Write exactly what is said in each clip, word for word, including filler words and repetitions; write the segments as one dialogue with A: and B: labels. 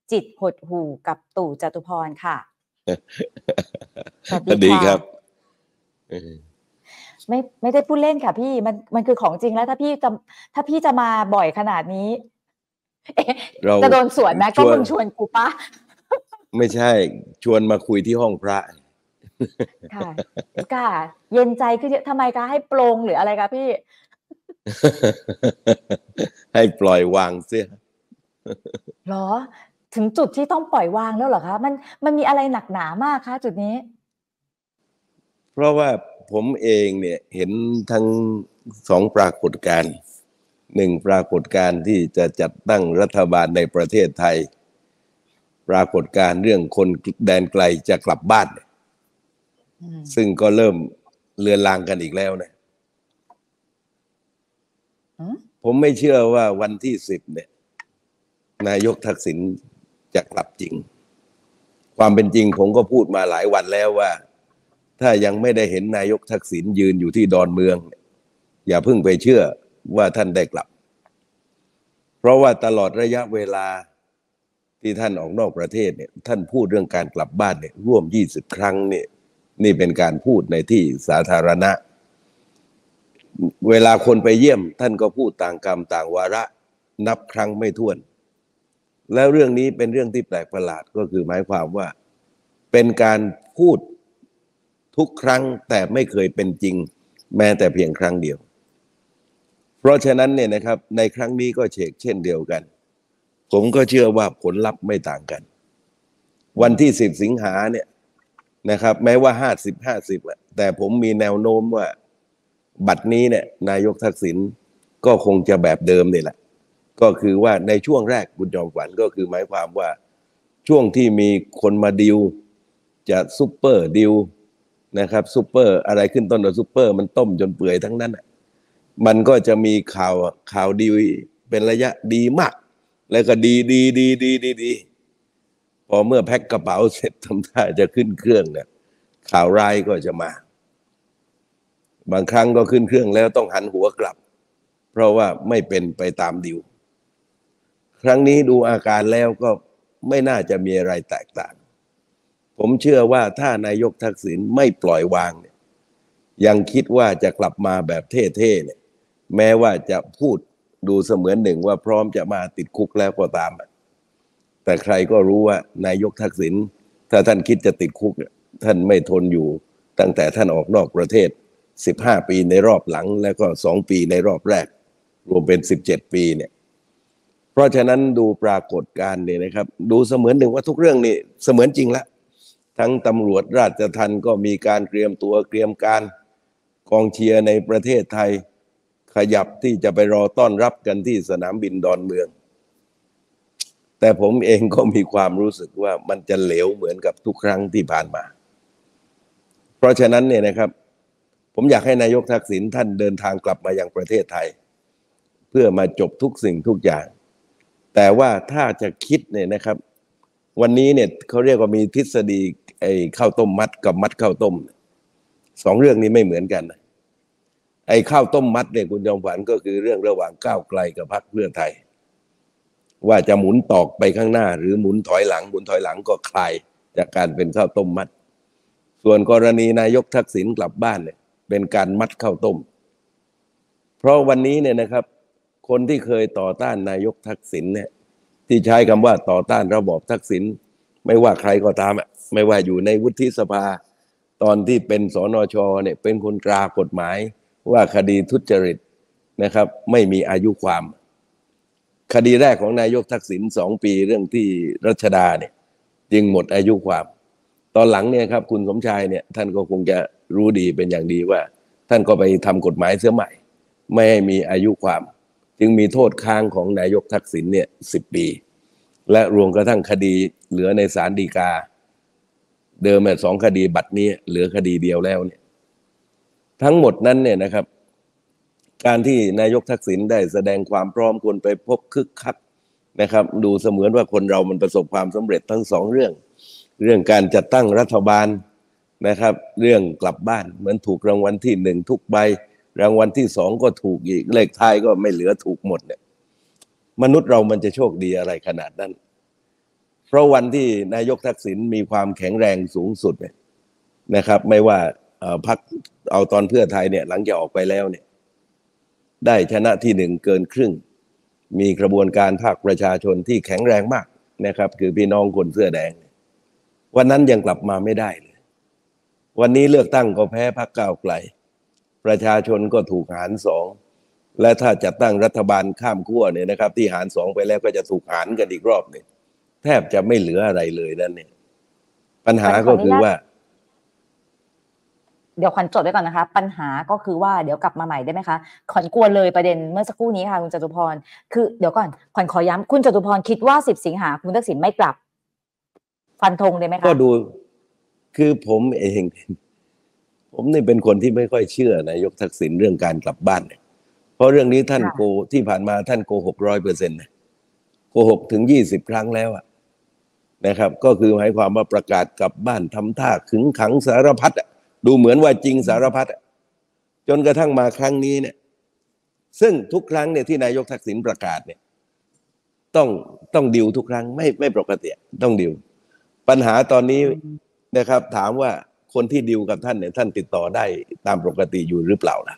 A: จิตหดหู่กับตู่จตุพรค่ะ
B: สวัสดีครับ
A: ไม่ไม่ได้พูดเล่นค่ะพี่มันมันคือของจริงแล้วถ้าพี่จะถ้าพี่จะมาบ่อยขนาดนี้จะโดนสวนนะก็มึงชวนกูปะ
B: ไม่ใช่ชวนมาคุยที่ห้องพระ
A: ค่ะค่ะเย็นใจคือทำไมคะให้โปร่งหรืออะไรคะพี่
B: ให้ปล่อยวางเสีย
A: หรอถึงจุดที่ต้องปล่อยวางแล้วเหรอคะมันมันมีอะไรหนักหนามากคะจุดนี้
B: เพราะว่าผมเองเนี่ยเห็นทั้งสองปรากฏการณ์หนึ่งปรากฏการณ์ที่จะจัดตั้งรัฐบาลในประเทศไทยปรากฏการณ์เรื่องคนแดนไกลจะกลับบ้านซึ่งก็เริ่มเลือนลางกันอีกแล้วนะผมไม่เชื่อว่าวันที่สิบเนี่ยนายกทักษิณจะกลับจริงความเป็นจริงผมก็พูดมาหลายวันแล้วว่าถ้ายังไม่ได้เห็นนายกทักษิณยืนอยู่ที่ดอนเมืองอย่าเพิ่งไปเชื่อว่าท่านได้กลับเพราะว่าตลอดระยะเวลาที่ท่านออกนอกประเทศเนี่ยท่านพูดเรื่องการกลับบ้านเนี่ยร่วมยี่สิบครั้งเนี่ยนี่เป็นการพูดในที่สาธารณะเวลาคนไปเยี่ยมท่านก็พูดต่างกรรมต่างวาระนับครั้งไม่ถ้วนแล้วเรื่องนี้เป็นเรื่องที่แปลกประหลาดก็คือหมายความว่าเป็นการพูดทุกครั้งแต่ไม่เคยเป็นจริงแม้แต่เพียงครั้งเดียวเพราะฉะนั้นเนี่ยนะครับในครั้งนี้ก็เชกเช่นเดียวกันผมก็เชื่อว่าผลลัพธ์ไม่ต่างกันวันที่สิบสิงหาเนี่ยนะครับแม้ว่าห้าสิบ ห้าสิบแต่ผมมีแนวโน้มว่าบัดนี้เนี่ยนายกทักษิณก็คงจะแบบเดิมนี่แหละก็คือว่าในช่วงแรกคุณจอมขวัญก็คือหมายความว่าช่วงที่มีคนมาดิวจะซุปเปอร์ดิวนะครับซุปเปอร์อะไรขึ้นต้นกับซุปเปอร์มันต้มจนเปื่อยทั้งนั้นมันก็จะมีข่าวข่าวดีเป็นระยะดีมากแล้วก็ดีดีดีดีดีดีพอเมื่อแพ็คกระเป๋าเสร็จทำท่าจะขึ้นเครื่องเนี่ยข่าวร้ายก็จะมาบางครั้งก็ขึ้นเครื่องแล้วต้องหันหัวกลับเพราะว่าไม่เป็นไปตามดิวครั้งนี้ดูอาการแล้วก็ไม่น่าจะมีอะไรแตกต่างผมเชื่อว่าถ้านายกทักษิณไม่ปล่อยวางเนี่ยยังคิดว่าจะกลับมาแบบเท่ๆเนี่ยแม้ว่าจะพูดดูเสมือนหนึ่งว่าพร้อมจะมาติดคุกแล้วก็ตามแต่ใครก็รู้ว่านายกทักษิณถ้าท่านคิดจะติดคุกท่านไม่ทนอยู่ตั้งแต่ท่านออกนอกประเทศสิบห้าปีในรอบหลังแล้วก็สองปีในรอบแรกรวมเป็นสิบเจ็ดปีเนี่ยเพราะฉะนั้นดูปรากฏการณ์เนี่ยนะครับดูเสมือนหนึ่งว่าทุกเรื่องนี่เสมือนจริงละทั้งตำรวจราชทัณฑ์ก็มีการเตรียมตัวเตรียมการกองเชียร์ในประเทศไทยขยับที่จะไปรอต้อนรับกันที่สนามบินดอนเมืองแต่ผมเองก็มีความรู้สึกว่ามันจะเหลวเหมือนกับทุกครั้งที่ผ่านมาเพราะฉะนั้นเนี่ยนะครับผมอยากให้นายกทักษิณท่านเดินทางกลับมายังประเทศไทยเพื่อมาจบทุกสิ่งทุกอย่างแต่ว่าถ้าจะคิดเนี่ยนะครับวันนี้เนี่ยเขาเรียกว่ามีทฤษฎีไอ้ข้าวต้มมัดกับมัดข้าวต้มสองเรื่องนี้ไม่เหมือนกันนะไอ้ข้าวต้มมัดเนี่ยคุณจอมขวัญก็คือเรื่องระหว่างก้าวไกลกับพรรคเพื่อไทยว่าจะหมุนตอกไปข้างหน้าหรือหมุนถอยหลังหมุนถอยหลังก็คลายจากการเป็นข้าวต้มมัดส่วนกรณีนายกทักษิณกลับบ้านเนี่ยเป็นการมัดข้าวต้มเพราะวันนี้เนี่ยนะครับคนที่เคยต่อต้านนายกทักษิณเนี่ยที่ใช้คำว่าต่อต้านระบอบทักษิณไม่ว่าใครก็ตามอ่ะไม่ว่าอยู่ในวุฒิสภาตอนที่เป็นสนชเนี่ยเป็นคนตรากฎหมายว่าคดีทุจริตนะครับไม่มีอายุความคดีแรกของนายกทักษิณสองปีเรื่องที่รัชดาเนี่ยจึงหมดอายุความตอนหลังเนี่ยครับคุณสมชายเนี่ยท่านก็คงจะรู้ดีเป็นอย่างดีว่าท่านก็ไปทำกฎหมายเสียใหม่ไม่ให้มีอายุความจึงมีโทษค้างของนายกทักษิณเนี่ยสิบปีและรวมกระทั่งคดีเหลือในศาลฎีกาเดิมเนี่ยสองคดีบัดนี้เหลือคดีเดียวแล้วเนี่ยทั้งหมดนั้นเนี่ยนะครับการที่นายกทักษิณได้แสดงความพร้อมคนไปพบคึกคักนะครับดูเสมือนว่าคนเรามันประสบความสำเร็จทั้งสองเรื่องเรื่องการจัดตั้งรัฐบาลนะครับเรื่องกลับบ้านเหมือนถูกรางวัลที่หนึ่งทุกใบรางวัลที่สองก็ถูกอีกเลขท้ายก็ไม่เหลือถูกหมดเนี่ยมนุษย์เรามันจะโชคดีอะไรขนาดนั้นเพราะวันที่นายกทักษิณมีความแข็งแรงสูงสุดเนี่ยนะครับ ไม่ว่าพรรคเอาตอนเพื่อไทยเนี่ยหลังจากออกไปแล้วเนี่ยได้ชนะที่หนึ่งเกินครึ่งมีกระบวนการภาคประชาชนที่แข็งแรงมากนะครับคือพี่น้องคนเสื้อแดงวันนั้นยังกลับมาไม่ได้เลยวันนี้เลือกตั้งก็แพ้พรรคก้าวไกลประชาชนก็ถูกหารสองและถ้าจัดตั้งรัฐบาลข้ามขั้วเนี่ยนะครับที่หารสองไปแล้วก็จะถูกหารกันอีกรอบเนี่ยแทบจะไม่เหลืออะไรเลยนั่นเนี่ยปัญหาก็คือว่า
A: เดี๋ยวขวัญจดไว้ก่อนนะคะปัญหาก็คือว่าเดี๋ยวกลับมาใหม่ได้ไหมคะขวัญกลัวเลยประเด็นเมื่อสักครู่นี้ค่ะคุณจตุพรคือเดี๋ยวก่อนขวัญขอย้ำคุณจตุพรคิดว่าสิบสิงหาคุณทักษิณไม่กลับฟันธงได้ไหมคะ
B: ก็ดูคือผมเองผมนี่เป็นคนที่ไม่ค่อยเชื่อนายกทักษิณเรื่องการกลับบ้านเนี่ยเพราะเรื่องนี้ท่านโกที่ผ่านมาท่านโกหกร้อยเปอร์เซ็นต์นะโกหกถึงยี่สิบครั้งแล้วอะนะครับก็คือหมายความว่าประกาศกลับบ้านทำท่าขึงขังสารพัดอะดูเหมือนว่าจริงสารพัดจนกระทั่งมาครั้งนี้เนี่ยซึ่งทุกครั้งเนี่ยที่นายกทักษิณประกาศเนี่ยต้องต้องดิวทุกครั้งไม่ไม่ปกติต้องดิวปัญหาตอนนี้นะครับถามว่าคนที่ดิวกับท่านเนี่ยท่านติดต่อได้ตามปกติอยู่หรือเปล่าล่ะ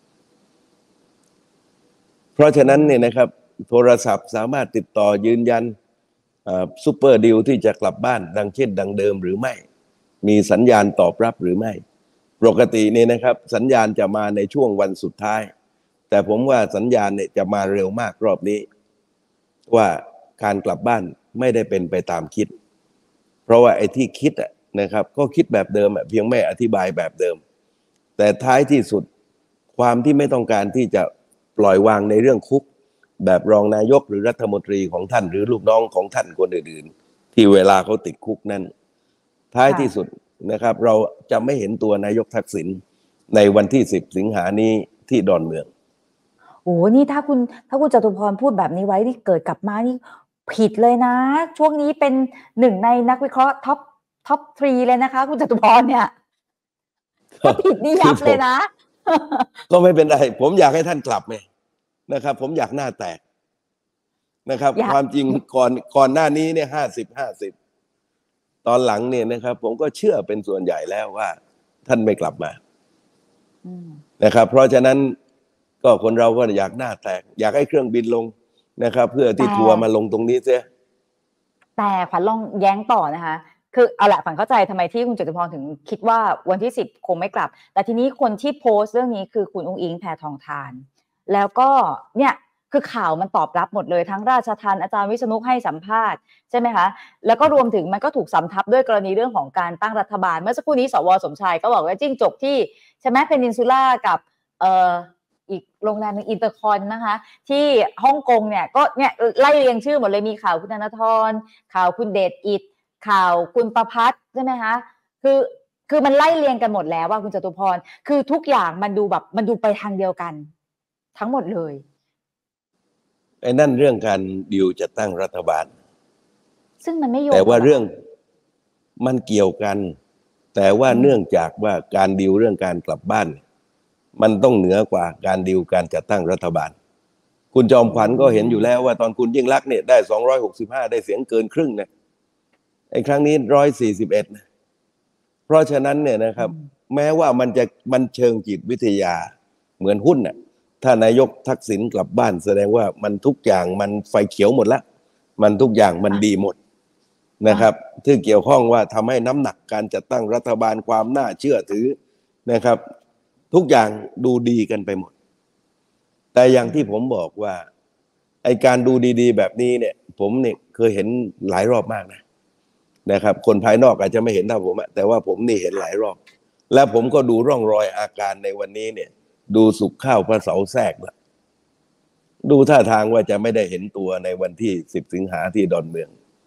B: เพราะฉะนั้นเนี่ยนะครับโทรศัพท์สามารถติดต่อยืนยันซุปเปอร์ดิวที่จะกลับบ้านดังเช่นดังเดิมหรือไม่มีสัญญาณตอบรับหรือไม่ปกติเนี่ยนะครับสัญญาณจะมาในช่วงวันสุดท้ายแต่ผมว่าสัญญาณเนี่ยจะมาเร็วมากรอบนี้ว่าการกลับบ้านไม่ได้เป็นไปตามคิดเพราะว่าไอ้ที่คิดนะครับก็คิดแบบเดิมเพียงไม่อธิบายแบบเดิมแต่ท้ายที่สุดความที่ไม่ต้องการที่จะปล่อยวางในเรื่องคุกแบบรองนายกหรือรัฐมนตรีของท่านหรือลูกน้องของท่านคนอื่นๆที่เวลาเขาติดคุกนั้นท้ายที่สุดนะครับเราจะไม่เห็นตัวนายกทักษิณในวันที่สิบสิงหานี้ที่ดอนเมือง
A: โอ้นี่ถ้าคุณถ้าคุณจตุพรพูดแบบนี้ไว้ที่เกิดกลับมานี่ผิดเลยนะช่วงนี้เป็นหนึ่งในนักวิเคราะห์ท็อปท็อปทรีเลยนะคะคุณจตุพรเนี่ยถ้าผิดนี่ยับเลยนะ
B: ก็ไม่เป็นไรผมอยากให้ท่านกลับไงนะครับผมอยากหน้าแตกนะครับความจริงก่อนก่อนหน้านี้เนี่ยห้าสิบห้าสิบตอนหลังเนี่ยนะครับผมก็เชื่อเป็นส่วนใหญ่แล้วว่าท่านไม่กลับมานะครับเพราะฉะนั้นก็คนเราก็อยากหน้าแตกอยากให้เครื่องบินลงนะครับเพื่อที่ทัวร์มาลงตรงนี้เสีย
A: แต่ขวัญลองแย้งต่อนะคะคือเอาละขวัญเข้าใจทำไมที่คุณจตุพรถึงคิดว่าวันที่สิบคงไม่กลับแต่ทีนี้คนที่โพสต์เรื่องนี้คือคุณอุ๊งอิ๊งแพทองธารแล้วก็เนี่ยคือข่าวมันตอบรับหมดเลยทั้งราชทัณฑ์อาจารย์วิษณุให้สัมภาษณ์ใช่ไหมคะแล้วก็รวมถึงมันก็ถูกสำทับด้วยกรณีเรื่องของการตั้งรัฐบาลเมื่อสักครู่นี้สวสมชายก็บอกว่าจิ้งจกที่ใช่ไหมเพนินซูล่ากับเอ่ออีกโรงแรมนึงอินเตอร์คอนนะคะที่ฮ่องกงเนี่ยก็เนี่ยไล่เรียงชื่อหมดเลยมีข่าวคุณธนาธรข่าวคุณเดชอิฐข่าวคุณประภัสใช่ไหมคะคือคือมันไล่เรียงกันหมดแล้วว่าคุณจตุพรคือทุกอย่างมันดูแบบมันดูไปทางเดียวกันทั้งหมดเลย
B: ไอ้นั่นเรื่องการดิวจะตั้งรัฐบาล
A: ซึ่งมันไม่โยง
B: แต่ว่าเรื่องมันเกี่ยวกันแต่ว่าเนื่องจากว่าการดิวเรื่องการกลับบ้านมันต้องเหนือกว่าการดิวการจัดตั้งรัฐบาลคุณจอมขวัญก็เห็นอยู่แล้วว่าตอนคุณยิ่งลักษณ์เนี่ยได้สองร้อยหกสิบห้าได้เสียงเกินครึ่งนะไอ้ครั้งนี้หนึ่งร้อยสี่สิบเอ็ดนะเพราะฉะนั้นเนี่ยนะครับแม้ว่ามันจะมันเชิงจิตวิทยาเหมือนหุ้นน่ะถ้านายกทักษิณกลับบ้านแสดงว่ามันทุกอย่างมันไฟเขียวหมดแล้วมันทุกอย่างมันดีหมดนะครับที่เกี่ยวข้องว่าทำให้น้ำหนักการจัดตั้งรัฐบาลความน่าเชื่อถือนะครับทุกอย่างดูดีกันไปหมดแต่อย่างที่ผมบอกว่าไอการดูดีๆแบบนี้เนี่ยผมเนี่ยเคยเห็นหลายรอบมากนะนะครับคนภายนอกอาจจะไม่เห็นเท่าผมแต่ว่าผมนี่เห็นหลายรอบและผมก็ดูร่องรอยอาการในวันนี้เนี่ยดูสุกข้าวพระเสาแทรกละดูท่าทางว่าจะไม่ได้เห็นตัวในวันที่สิบสิงหาที่ดอนเมือง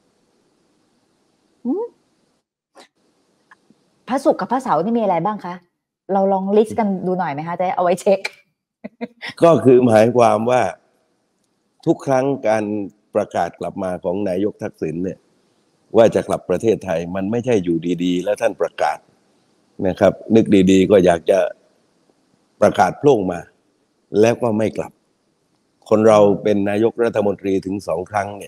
A: พระศุกร์กับพระเสาร์นี่มีอะไรบ้างคะเราลองลิสต์กันดูหน่อยไหมคะจะเอาไว้เช็ค
B: ก็คือหมายความว่าทุกครั้งการประกาศกลับมาของนายกทักษิณเนี่ยว่าจะกลับประเทศไทยมันไม่ใช่อยู่ดีๆแล้วท่านประกาศนะครับนึกดีๆก็อยากจะประกาศโผล่มาแล้วก็ไม่กลับคนเราเป็นนายกรัฐมนตรีถึงสองครั้งเนี่ย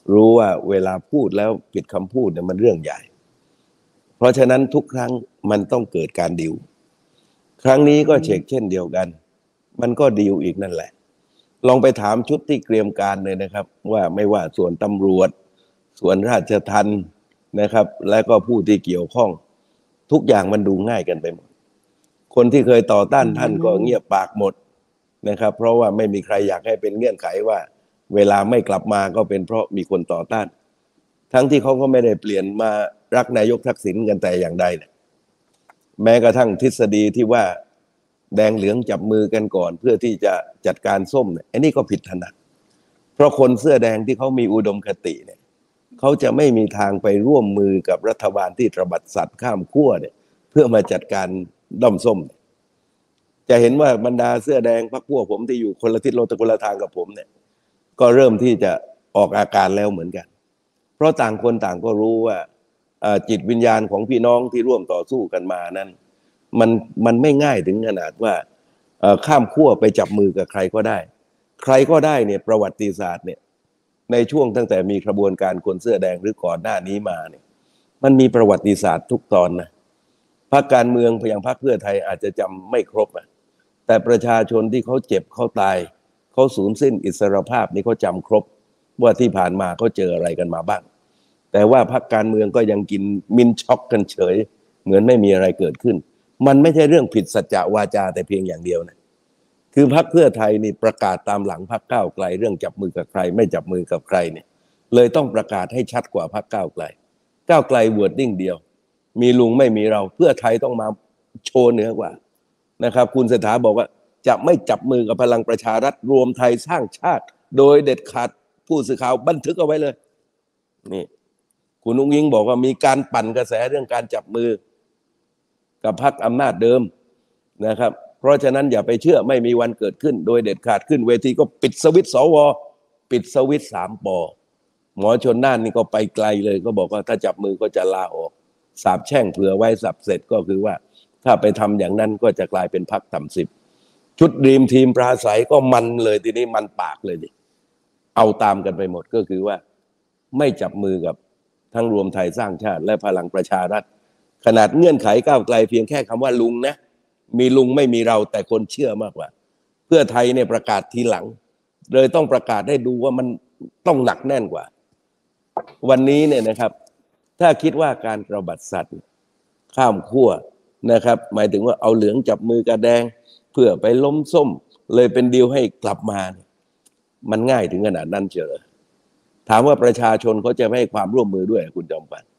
B: รู้ว่าเวลาพูดแล้วผิดคำพูดเนี่ยมันเรื่องใหญ่เพราะฉะนั้นทุกครั้งมันต้องเกิดการดิวครั้งนี้ก็เช็คเช่นเดียวกันมันก็ดิวอีกนั่นแหละลองไปถามชุดที่เตรียมการเลยนะครับว่าไม่ว่าส่วนตำรวจส่วนราชทัณฑ์นะครับและก็ผู้ที่เกี่ยวข้องทุกอย่างมันดูง่ายกันไปหมดคนที่เคยต่อต้านท่านก็เงียบปากหมดนะครับเพราะว่าไม่มีใครอยากให้เป็นเงื่อนไขว่าเวลาไม่กลับมาก็เป็นเพราะมีคนต่อต้านทั้งที่เขาก็ไม่ได้เปลี่ยนมารักนายกทักษิณกันแต่อย่างใดเนี่ยแม้กระทั่งทฤษฎีที่ว่าแดงเหลืองจับมือกันก่อนเพื่อที่จะจัดการส้มเนี่ยอันนี้ก็ผิดถนัดเพราะคนเสื้อแดงที่เขามีอุดมคติเนี่ยเขาจะไม่มีทางไปร่วมมือกับรัฐบาลที่ตระบัดสัตว์ข้ามขั้วเนี่ยเพื่อมาจัดการด้อมส้มจะเห็นว่าบรรดาเสื้อแดงพรรคพวกผมที่อยู่คนละทิศคนละทางกับผมเนี่ยก็เริ่มที่จะออกอาการแล้วเหมือนกันเพราะต่างคนต่างก็รู้ว่าจิตวิญญาณของพี่น้องที่ร่วมต่อสู้กันมานั้นมันมันไม่ง่ายถึงขนาดว่าข้ามขั้วไปจับมือกับใครก็ได้ใครก็ได้เนี่ยประวัติศาสตร์เนี่ยในช่วงตั้งแต่มีกระบวนการคนเสื้อแดงหรือก่อนหน้านี้มาเนี่ยมันมีประวัติศาสตร์ทุกตอนนะพรรคการเมืองอย่างพรรคเพื่อไทยอาจจะจำไม่ครบอ่ะแต่ประชาชนที่เขาเจ็บเขาตายเขาสูญสิ้นอิสรภาพนี่เขาจำครบว่าที่ผ่านมาเขาเจออะไรกันมาบ้างแต่ว่าพรรคการเมืองก็ยังกินมินช็อกกันเฉยเหมือนไม่มีอะไรเกิดขึ้นมันไม่ใช่เรื่องผิดสัจจะวาจาแต่เพียงอย่างเดียวนะคือพรรคเพื่อไทยนี่ประกาศตามหลังพรรคก้าวไกลเรื่องจับมือกับใครไม่จับมือกับใครเนี่ยเลยต้องประกาศให้ชัดกว่าพรรคก้าวไกลก้าวไกลวอร์ดดิ้งเดียวมีลุงไม่มีเราเพื่อไทยต้องมาโชว์เหนือกว่านะครับคุณเศรษฐาบอกว่าจะไม่จับมือกับพลังประชารัฐรวมไทยสร้างชาติโดยเด็ดขาดผู้สื่อข่าวบันทึกเอาไว้เลยนี่คุณนุ้งยิงบอกว่ามีการปั่นกระแสเรื่องการจับมือกับพรรคอำนาจเดิมนะครับเพราะฉะนั้นอย่าไปเชื่อไม่มีวันเกิดขึ้นโดยเด็ดขาดขึ้นเวทีก็ปิดสวิตช์สวปิดสวิตช์สามปอหมอชนน่านนี่ก็ไปไกลเลยก็บอกว่าถ้าจับมือก็จะลาออกสาบแช่งเผื่อไว้สับเสร็จก็คือว่าถ้าไปทำอย่างนั้นก็จะกลายเป็นพรรคต่ำสิบชุดดีมทีมปราศัยก็มันเลยทีนี้มันปากเลยดิเอาตามกันไปหมดก็คือว่าไม่จับมือกับทั้งรวมไทยสร้างชาติและพลังประชารัฐขนาดเงื่อนไขก้าวไกลเพียงแค่คำว่าลุงนะมีลุงไม่มีเราแต่คนเชื่อมากกว่าเพื่อไทยเนี่ยประกาศทีหลังเลยต้องประกาศให้ดูว่ามันต้องหนักแน่นกว่าวันนี้เนี่ยนะครับถ้าคิดว่าการตระบัดสัตว์ข้ามขั้วนะครับหมายถึงว่าเอาเหลืองจับมือกับแดงเพื่อไปล้มส้มเลยเป็นดีลให้กลับมามันง่ายถึงขนาดนั้นเชียวถามว่าประชาชนเขาจะไม่ให้ความร่วมมือด้วยคุณจอมขวัญ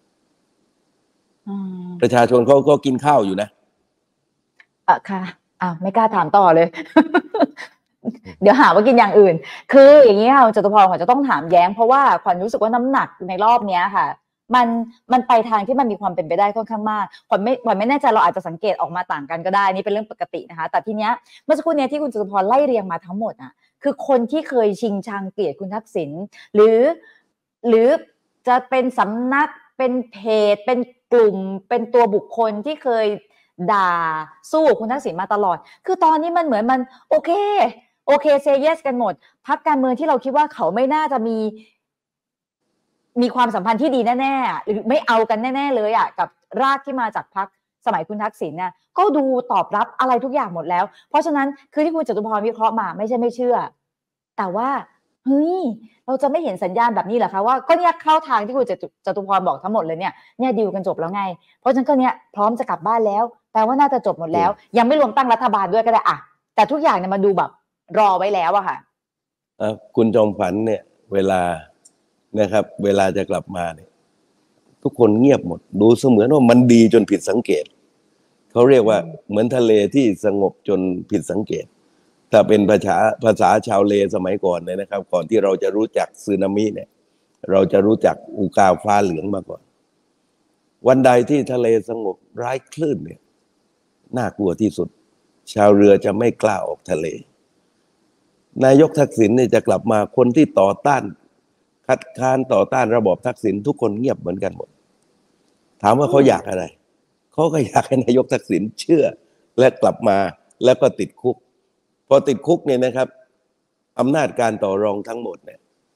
B: ประชาชนเขาก็กินข้าวอยู่นะ
A: อ่ะค่ะอ่ะไม่กล้าถามต่อเลย เดี๋ยวหาว่ากินอย่างอื่นคืออย่างนี้ค่ะจตุพรขวัญจะต้องถามแย้งเพราะว่าขวัญรู้สึกว่าน้ำหนักในรอบนี้ค่ะมันมันไปทางที่มันมีความเป็นไปได้ค่อนข้างมากขวัญไม่ขวัญไม่แน่ใจเราอาจจะสังเกตออกมาต่างกันก็ได้นี่เป็นเรื่องปกตินะคะแต่ทีเนี้ยเมื่อสักครู่นี้ที่คุณจตุพรไล่เรียงมาทั้งหมดอ่ะคือคนที่เคยชิงชังเกลียดคุณทักษิณหรือหรือจะเป็นสำนักเป็นเพจเป็นกลุ่มเป็นตัวบุคคลที่เคยด่าสู้คุณทักษิณมาตลอดคือตอนนี้มันเหมือนมันโอเคโอเคเซย์เยสกันหมดพรรคการเมืองที่เราคิดว่าเขาไม่น่าจะมีมีความสัมพันธ์ที่ดีแน่ๆหรือไม่เอากันแน่ๆเลยอ่ะกับรากที่มาจากพรรคสมัยคุณทักษิณเนี่ยก็ดูตอบรับอะไรทุกอย่างหมดแล้วเพราะฉะนั้นคือที่คุณจตุพรวิเคราะห์มาไม่ใช่ไม่เชื่อแต่ว่าเฮ้ยเราจะไม่เห็นสัญญาณแบบนี้เหรอคะว่าก็เนี่ยเข้าทางที่คุณจตุพรบอกทั้งหมดเลยเนี่ยเนี่ยดีลกันจบแล้วไงเพราะฉะนั้นก็เนี่ยพร้อมจะกลับบ้านแล้วแปลว่าน่าจะจบหมดแล้วยังไม่รวมตั้งรัฐบาลด้วยก็ได้อะแต่ทุกอย่างเนี่ยมาดูแบบรอไว้แล้วอะค่ะ
B: คุณจอมขวัญเนี่ยเวลานะครับเวลาจะกลับมาเนี่ยทุกคนเงียบหมดดูเสมือนว่ามันดีจนผิดสังเกตเขาเรียกว่าเหมือนทะเลที่สงบจนผิดสังเกตถ้าเป็นภาษาภาษาชาวเลสมัยก่อนเนี่ยนะครับก่อนที่เราจะรู้จักสึนามิเนี่ยเราจะรู้จักอุกาฟ้าเหลืองมาก่อนวันใดที่ทะเลสงบไร้คลื่นเนี่ยน่ากลัวที่สุดชาวเรือจะไม่กล้าออกทะเลนายกทักษิณเนี่ยจะกลับมาคนที่ต่อต้านคัดค้านต่อต้านระบอบทักษิณทุกคนเงียบเหมือนกันหมดถามว่าเขาอยากอะไรเขาก็อยากให้นายกทักษิณเชื่อและกลับมาแล้วก็ติดคุกพอติดคุกเนี่ยนะครับอำนาจการต่อรองทั้งหมดเนี่ยท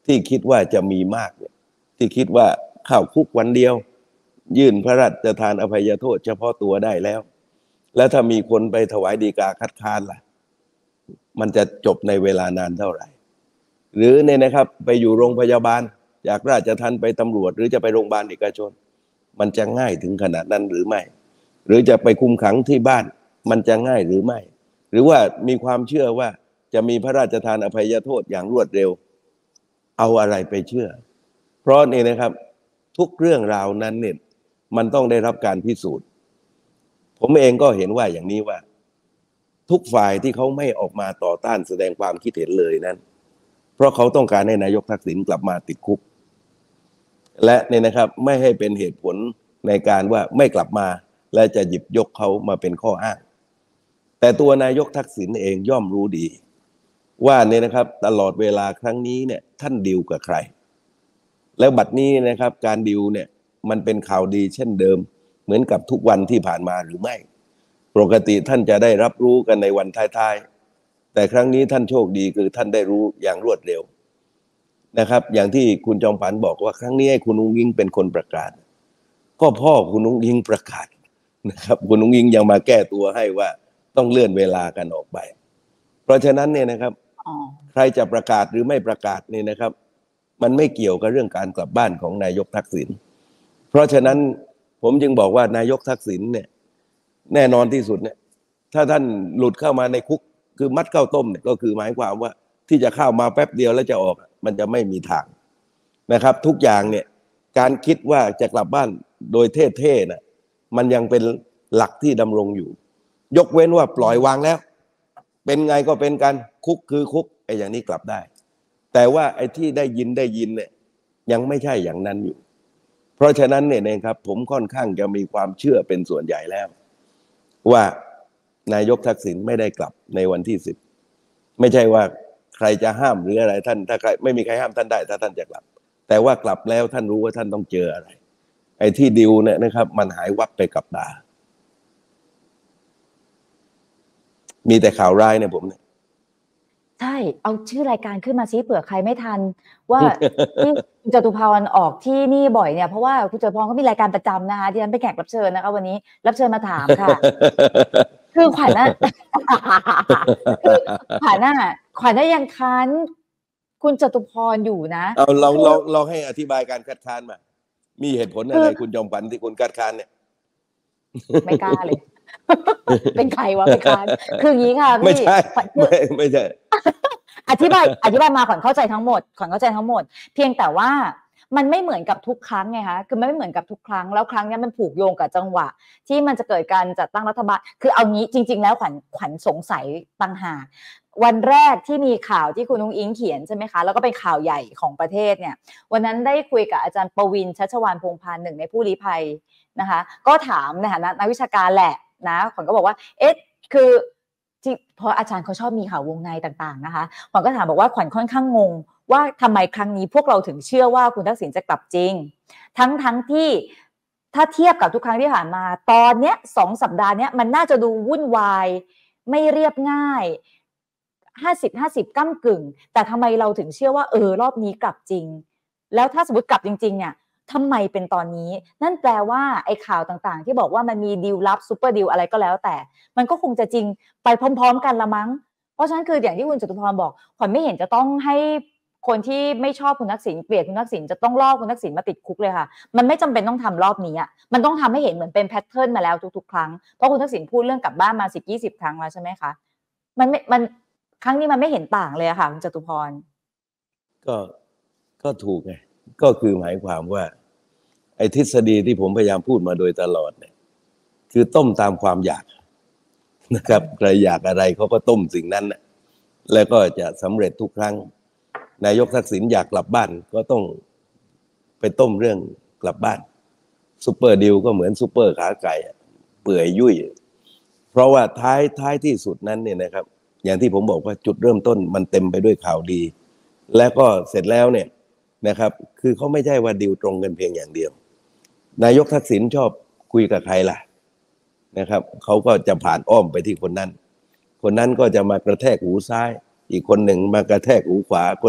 B: ที่คิดว่าจะมีมากเนี่ยที่คิดว่าเข้าคุกวันเดียวยื่นพระราชทานอภัยโทษเฉพาะตัวได้แล้วแล้วถ้ามีคนไปถวายฎีกาคัดค้านล่ะมันจะจบในเวลานานเท่าไหร่หรือเนี่ยนะครับไปอยู่โรงพยาบาลจากราชทัณฑ์ไปตำรวจหรือจะไปโรงพยาบาลเอกชนมันจะง่ายถึงขนาดนั้นหรือไม่หรือจะไปคุมขังที่บ้านมันจะง่ายหรือไม่หรือว่ามีความเชื่อว่าจะมีพระราชทานอภัยโทษอย่างรวดเร็วเอาอะไรไปเชื่อเพราะนี่นะครับทุกเรื่องราวนั้นเนี่ยมันต้องได้รับการพิสูจน์ผมเองก็เห็นว่าอย่างนี้ว่าทุกฝ่ายที่เขาไม่ออกมาต่อต้านแสดงความคิดเห็นเลยนั้นเพราะเขาต้องการให้นายกทักษิณกลับมาติดคุกและเนี่ยนะครับไม่ให้เป็นเหตุผลในการว่าไม่กลับมาและจะหยิบยกเขามาเป็นข้ออ้างแต่ตัวนายกทักษิณเองย่อมรู้ดีว่าเนี่ยนะครับตลอดเวลาครั้งนี้เนี่ยท่านดีลกับใครแล้วบัดนี้นะครับการดีลเนี่ยมันเป็นข่าวดีเช่นเดิมเหมือนกับทุกวันที่ผ่านมาหรือไม่ปกติท่านจะได้รับรู้กันในวันท้ายๆแต่ครั้งนี้ท่านโชคดีคือท่านได้รู้อย่างรวดเร็วนะครับอย่างที่คุณจอมขวัญบอกว่าครั้งนี้ให้คุณอุ้งอิงเป็นคนประกาศก็พ่อคุณอุ้งอิงประกาศนะครับคุณอุ้งอิงยังมาแก้ตัวให้ว่าต้องเลื่อนเวลากันออกไปเพราะฉะนั้นเนี่ยนะครับใครจะประกาศหรือไม่ประกาศเนี่ยนะครับมันไม่เกี่ยวกับเรื่องการกลับบ้านของนายกทักษิณเพราะฉะนั้นผมจึงบอกว่านายกทักษิณเนี่ยแน่นอนที่สุดเนี่ยถ้าท่านหลุดเข้ามาในคุกคือมัดข้าวต้มเนี่ยก็คือหมายความว่าที่จะเข้ามาแป๊บเดียวแล้วจะออกมันจะไม่มีทางนะครับทุกอย่างเนี่ยการคิดว่าจะกลับบ้านโดยเท่ๆน่ะมันยังเป็นหลักที่ดำรงอยู่ยกเว้นว่าปล่อยวางแล้วเป็นไงก็เป็นกันคุกคือคุกไอ้อย่างนี้กลับได้แต่ว่าไอ้ที่ได้ยินได้ยินเนี่ยยังไม่ใช่อย่างนั้นอยู่เพราะฉะนั้นเนี่ยนะครับผมค่อนข้างจะมีความเชื่อเป็นส่วนใหญ่แล้วว่านายกทักษิณไม่ได้กลับในวันที่สิบไม่ใช่ว่าใครจะห้ามหรืออะไรท่านถ้าใครไม่มีใครห้ามท่านได้ถ้าท่านจะกลับแต่ว่ากลับแล้วท่านรู้ว่าท่านต้องเจออะไรไอ้ที่ดิวเนี่ยนะครับมันหายวับไปกับตามีแต่ข่าวร้ายเนี่ยผมเนี่ย
A: ใช่เอาชื่อรายการขึ้นมาซิเผื่อใครไม่ทันว่าที่คุณจตุพรออกที่นี่บ่อยเนี่ยเพราะว่าคุณจตุพรก็มีรายการประจำนะคะที่ฉันไปแขกรับเชิญนะคะวันนี้รับเชิญมาถามค่ะคือขวัญน่ะคือขวัญน่ะขวัญน่ะยังค้านคุณจตุพรอยู่นะ
B: เอาลองลองลองให้อธิบายการคัดค้านมามีเหตุผลอะไรคุณจอมขวัญที่คุณคัดค้านเนี่ย
A: ไม่กล้าเลยเป็นใครวะไปค้านคืออย่างนี้ค่ะพี่
B: ไม่ใช่ไม่ไม่ใช่
A: อธิบายอธิบายมาขวัญเข้าใจทั้งหมดขวัญเข้าใจทั้งหมดเพียงแต่ว่ามันไม่เหมือนกับทุกครั้งไงคะคือมันไม่เหมือนกับทุกครั้งแล้วครั้งนี้มันผูกโยงกับจังหวะที่มันจะเกิดการจัดตั้งรัฐบาลคือเอางี้จริงๆแล้วขวัญขวัญสงสัยต่างหากวันแรกที่มีข่าวที่คุณนุ้งอิงเขียนใช่ไหมคะแล้วก็เป็นข่าวใหญ่ของประเทศเนี่ยวันนั้นได้คุยกับอาจารย์ประวินชัชวาลพงษ์พานหนึ่งในผู้ลี้ภัยนะคะก็ถามในฐานะนักวิชาการแหละนะขวัญก็บอกว่าเอ๊ะคือที่เพราะอาจารย์เขาชอบมีข่าววงในต่างๆนะคะขวัญก็ถามบอกว่าขวัญค่อนข้างงงว่าทำไมครั้งนี้พวกเราถึงเชื่อว่าคุณทักษิณจะกลับจริงทั้งทั้งที่ถ้าเทียบกับทุกครั้งที่ผ่านมาตอนเนี้ยสองสัปดาห์เนี้ยมันน่าจะดูวุ่นวายไม่เรียบง่ายห้าสิบ ห้าสิบก้ำกึ่งแต่ทำไมเราถึงเชื่อว่าเออรอบนี้กลับจริงแล้วถ้าสมมติกลับจริงๆเนี่ยทำไมเป็นตอนนี้นั่นแปลว่าไอ้ข่าวต่างๆที่บอกว่ามันมีดีลลับซูเปอร์ดีลอะไรก็แล้วแต่มันก็คงจะจริงไปพร้อมๆกันละมั้งเพราะฉะนั้นคืออย่างที่คุณจตุพรบอกขวัญไม่เห็นจะต้องให้คนที่ไม่ชอบคุณทักษิณเกลียดคุณทักษิณจะต้องล่อคุณทักษิณมาติดคุกเลยค่ะมันไม่จำเป็นต้องทำรอบนี้อ่ะมันต้องทำให้เห็นเหมือนเป็นแพทเทิร์นมาแล้วทุกๆครั้งเพราะคุณทักษิณพูดเรื่องกลับบ้านมาสิบยี่สิบครั้งแล้วใช่ไหมคะมันไม่มันครั้งนี้มันไม่เห็นต่างเลยอะค่ะคุณจตุพร
B: ก็ก็ถูกไงก็คือหมายความว่าไอ้ทฤษฎีที่ผมพยายามพูดมาโดยตลอดเนี่ยคือต้มตามความอยากนะครับใครอยากอะไรเขาก็ต้มสิ่งนั้นนะแล้วก็จะสำเร็จทุกครั้งนายกทักษิณอยากกลับบ้านก็ต้องไปต้มเรื่องกลับบ้านซุปเปอร์ดีลก็เหมือนซุปเปอร์ขาไก่เปื่อยยุ่ยเพราะว่าท้ายท้ายที่สุดนั้นเนี่ยนะครับอย่างที่ผมบอกว่าจุดเริ่มต้นมันเต็มไปด้วยข่าวดีแล้วก็เสร็จแล้วเนี่ยนะครับคือเขาไม่ใช่ว่าดีลตรงกันเพียงอย่างเดียวนายกทักษิณชอบคุยกับใครล่ะนะครับเขาก็จะผ่านอ้อมไปที่คนนั้นคนนั้นก็จะมากระแทกหูซ้ายอีกคนหนึ่งมากระแทกหูขวาคนนี้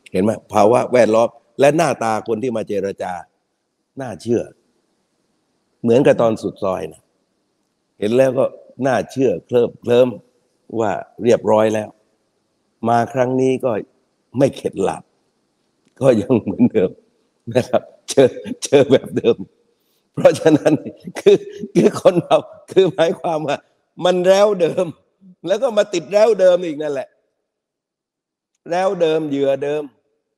B: เห็นไหมภาวะแวดล้อมและหน้าตาคนที่มาเจรจาน่าเชื่อเหมือนกับตอนสุดซอยนะเห็นแล้วก็น่าเชื่อเคลิบเคลิ้มว่าเรียบร้อยแล้วมาครั้งนี้ก็ไม่เข็ดหลาบก็ยังเหมือนเดิมนะครับเจอเจอแบบเดิมเพราะฉะนั้นคือคือคนเราคือหมายความว่ามันแล้วเดิมแล้วก็มาติดแล้วเดิมอีกนั่นแหละแล้วเดิมเหยื่อเดิม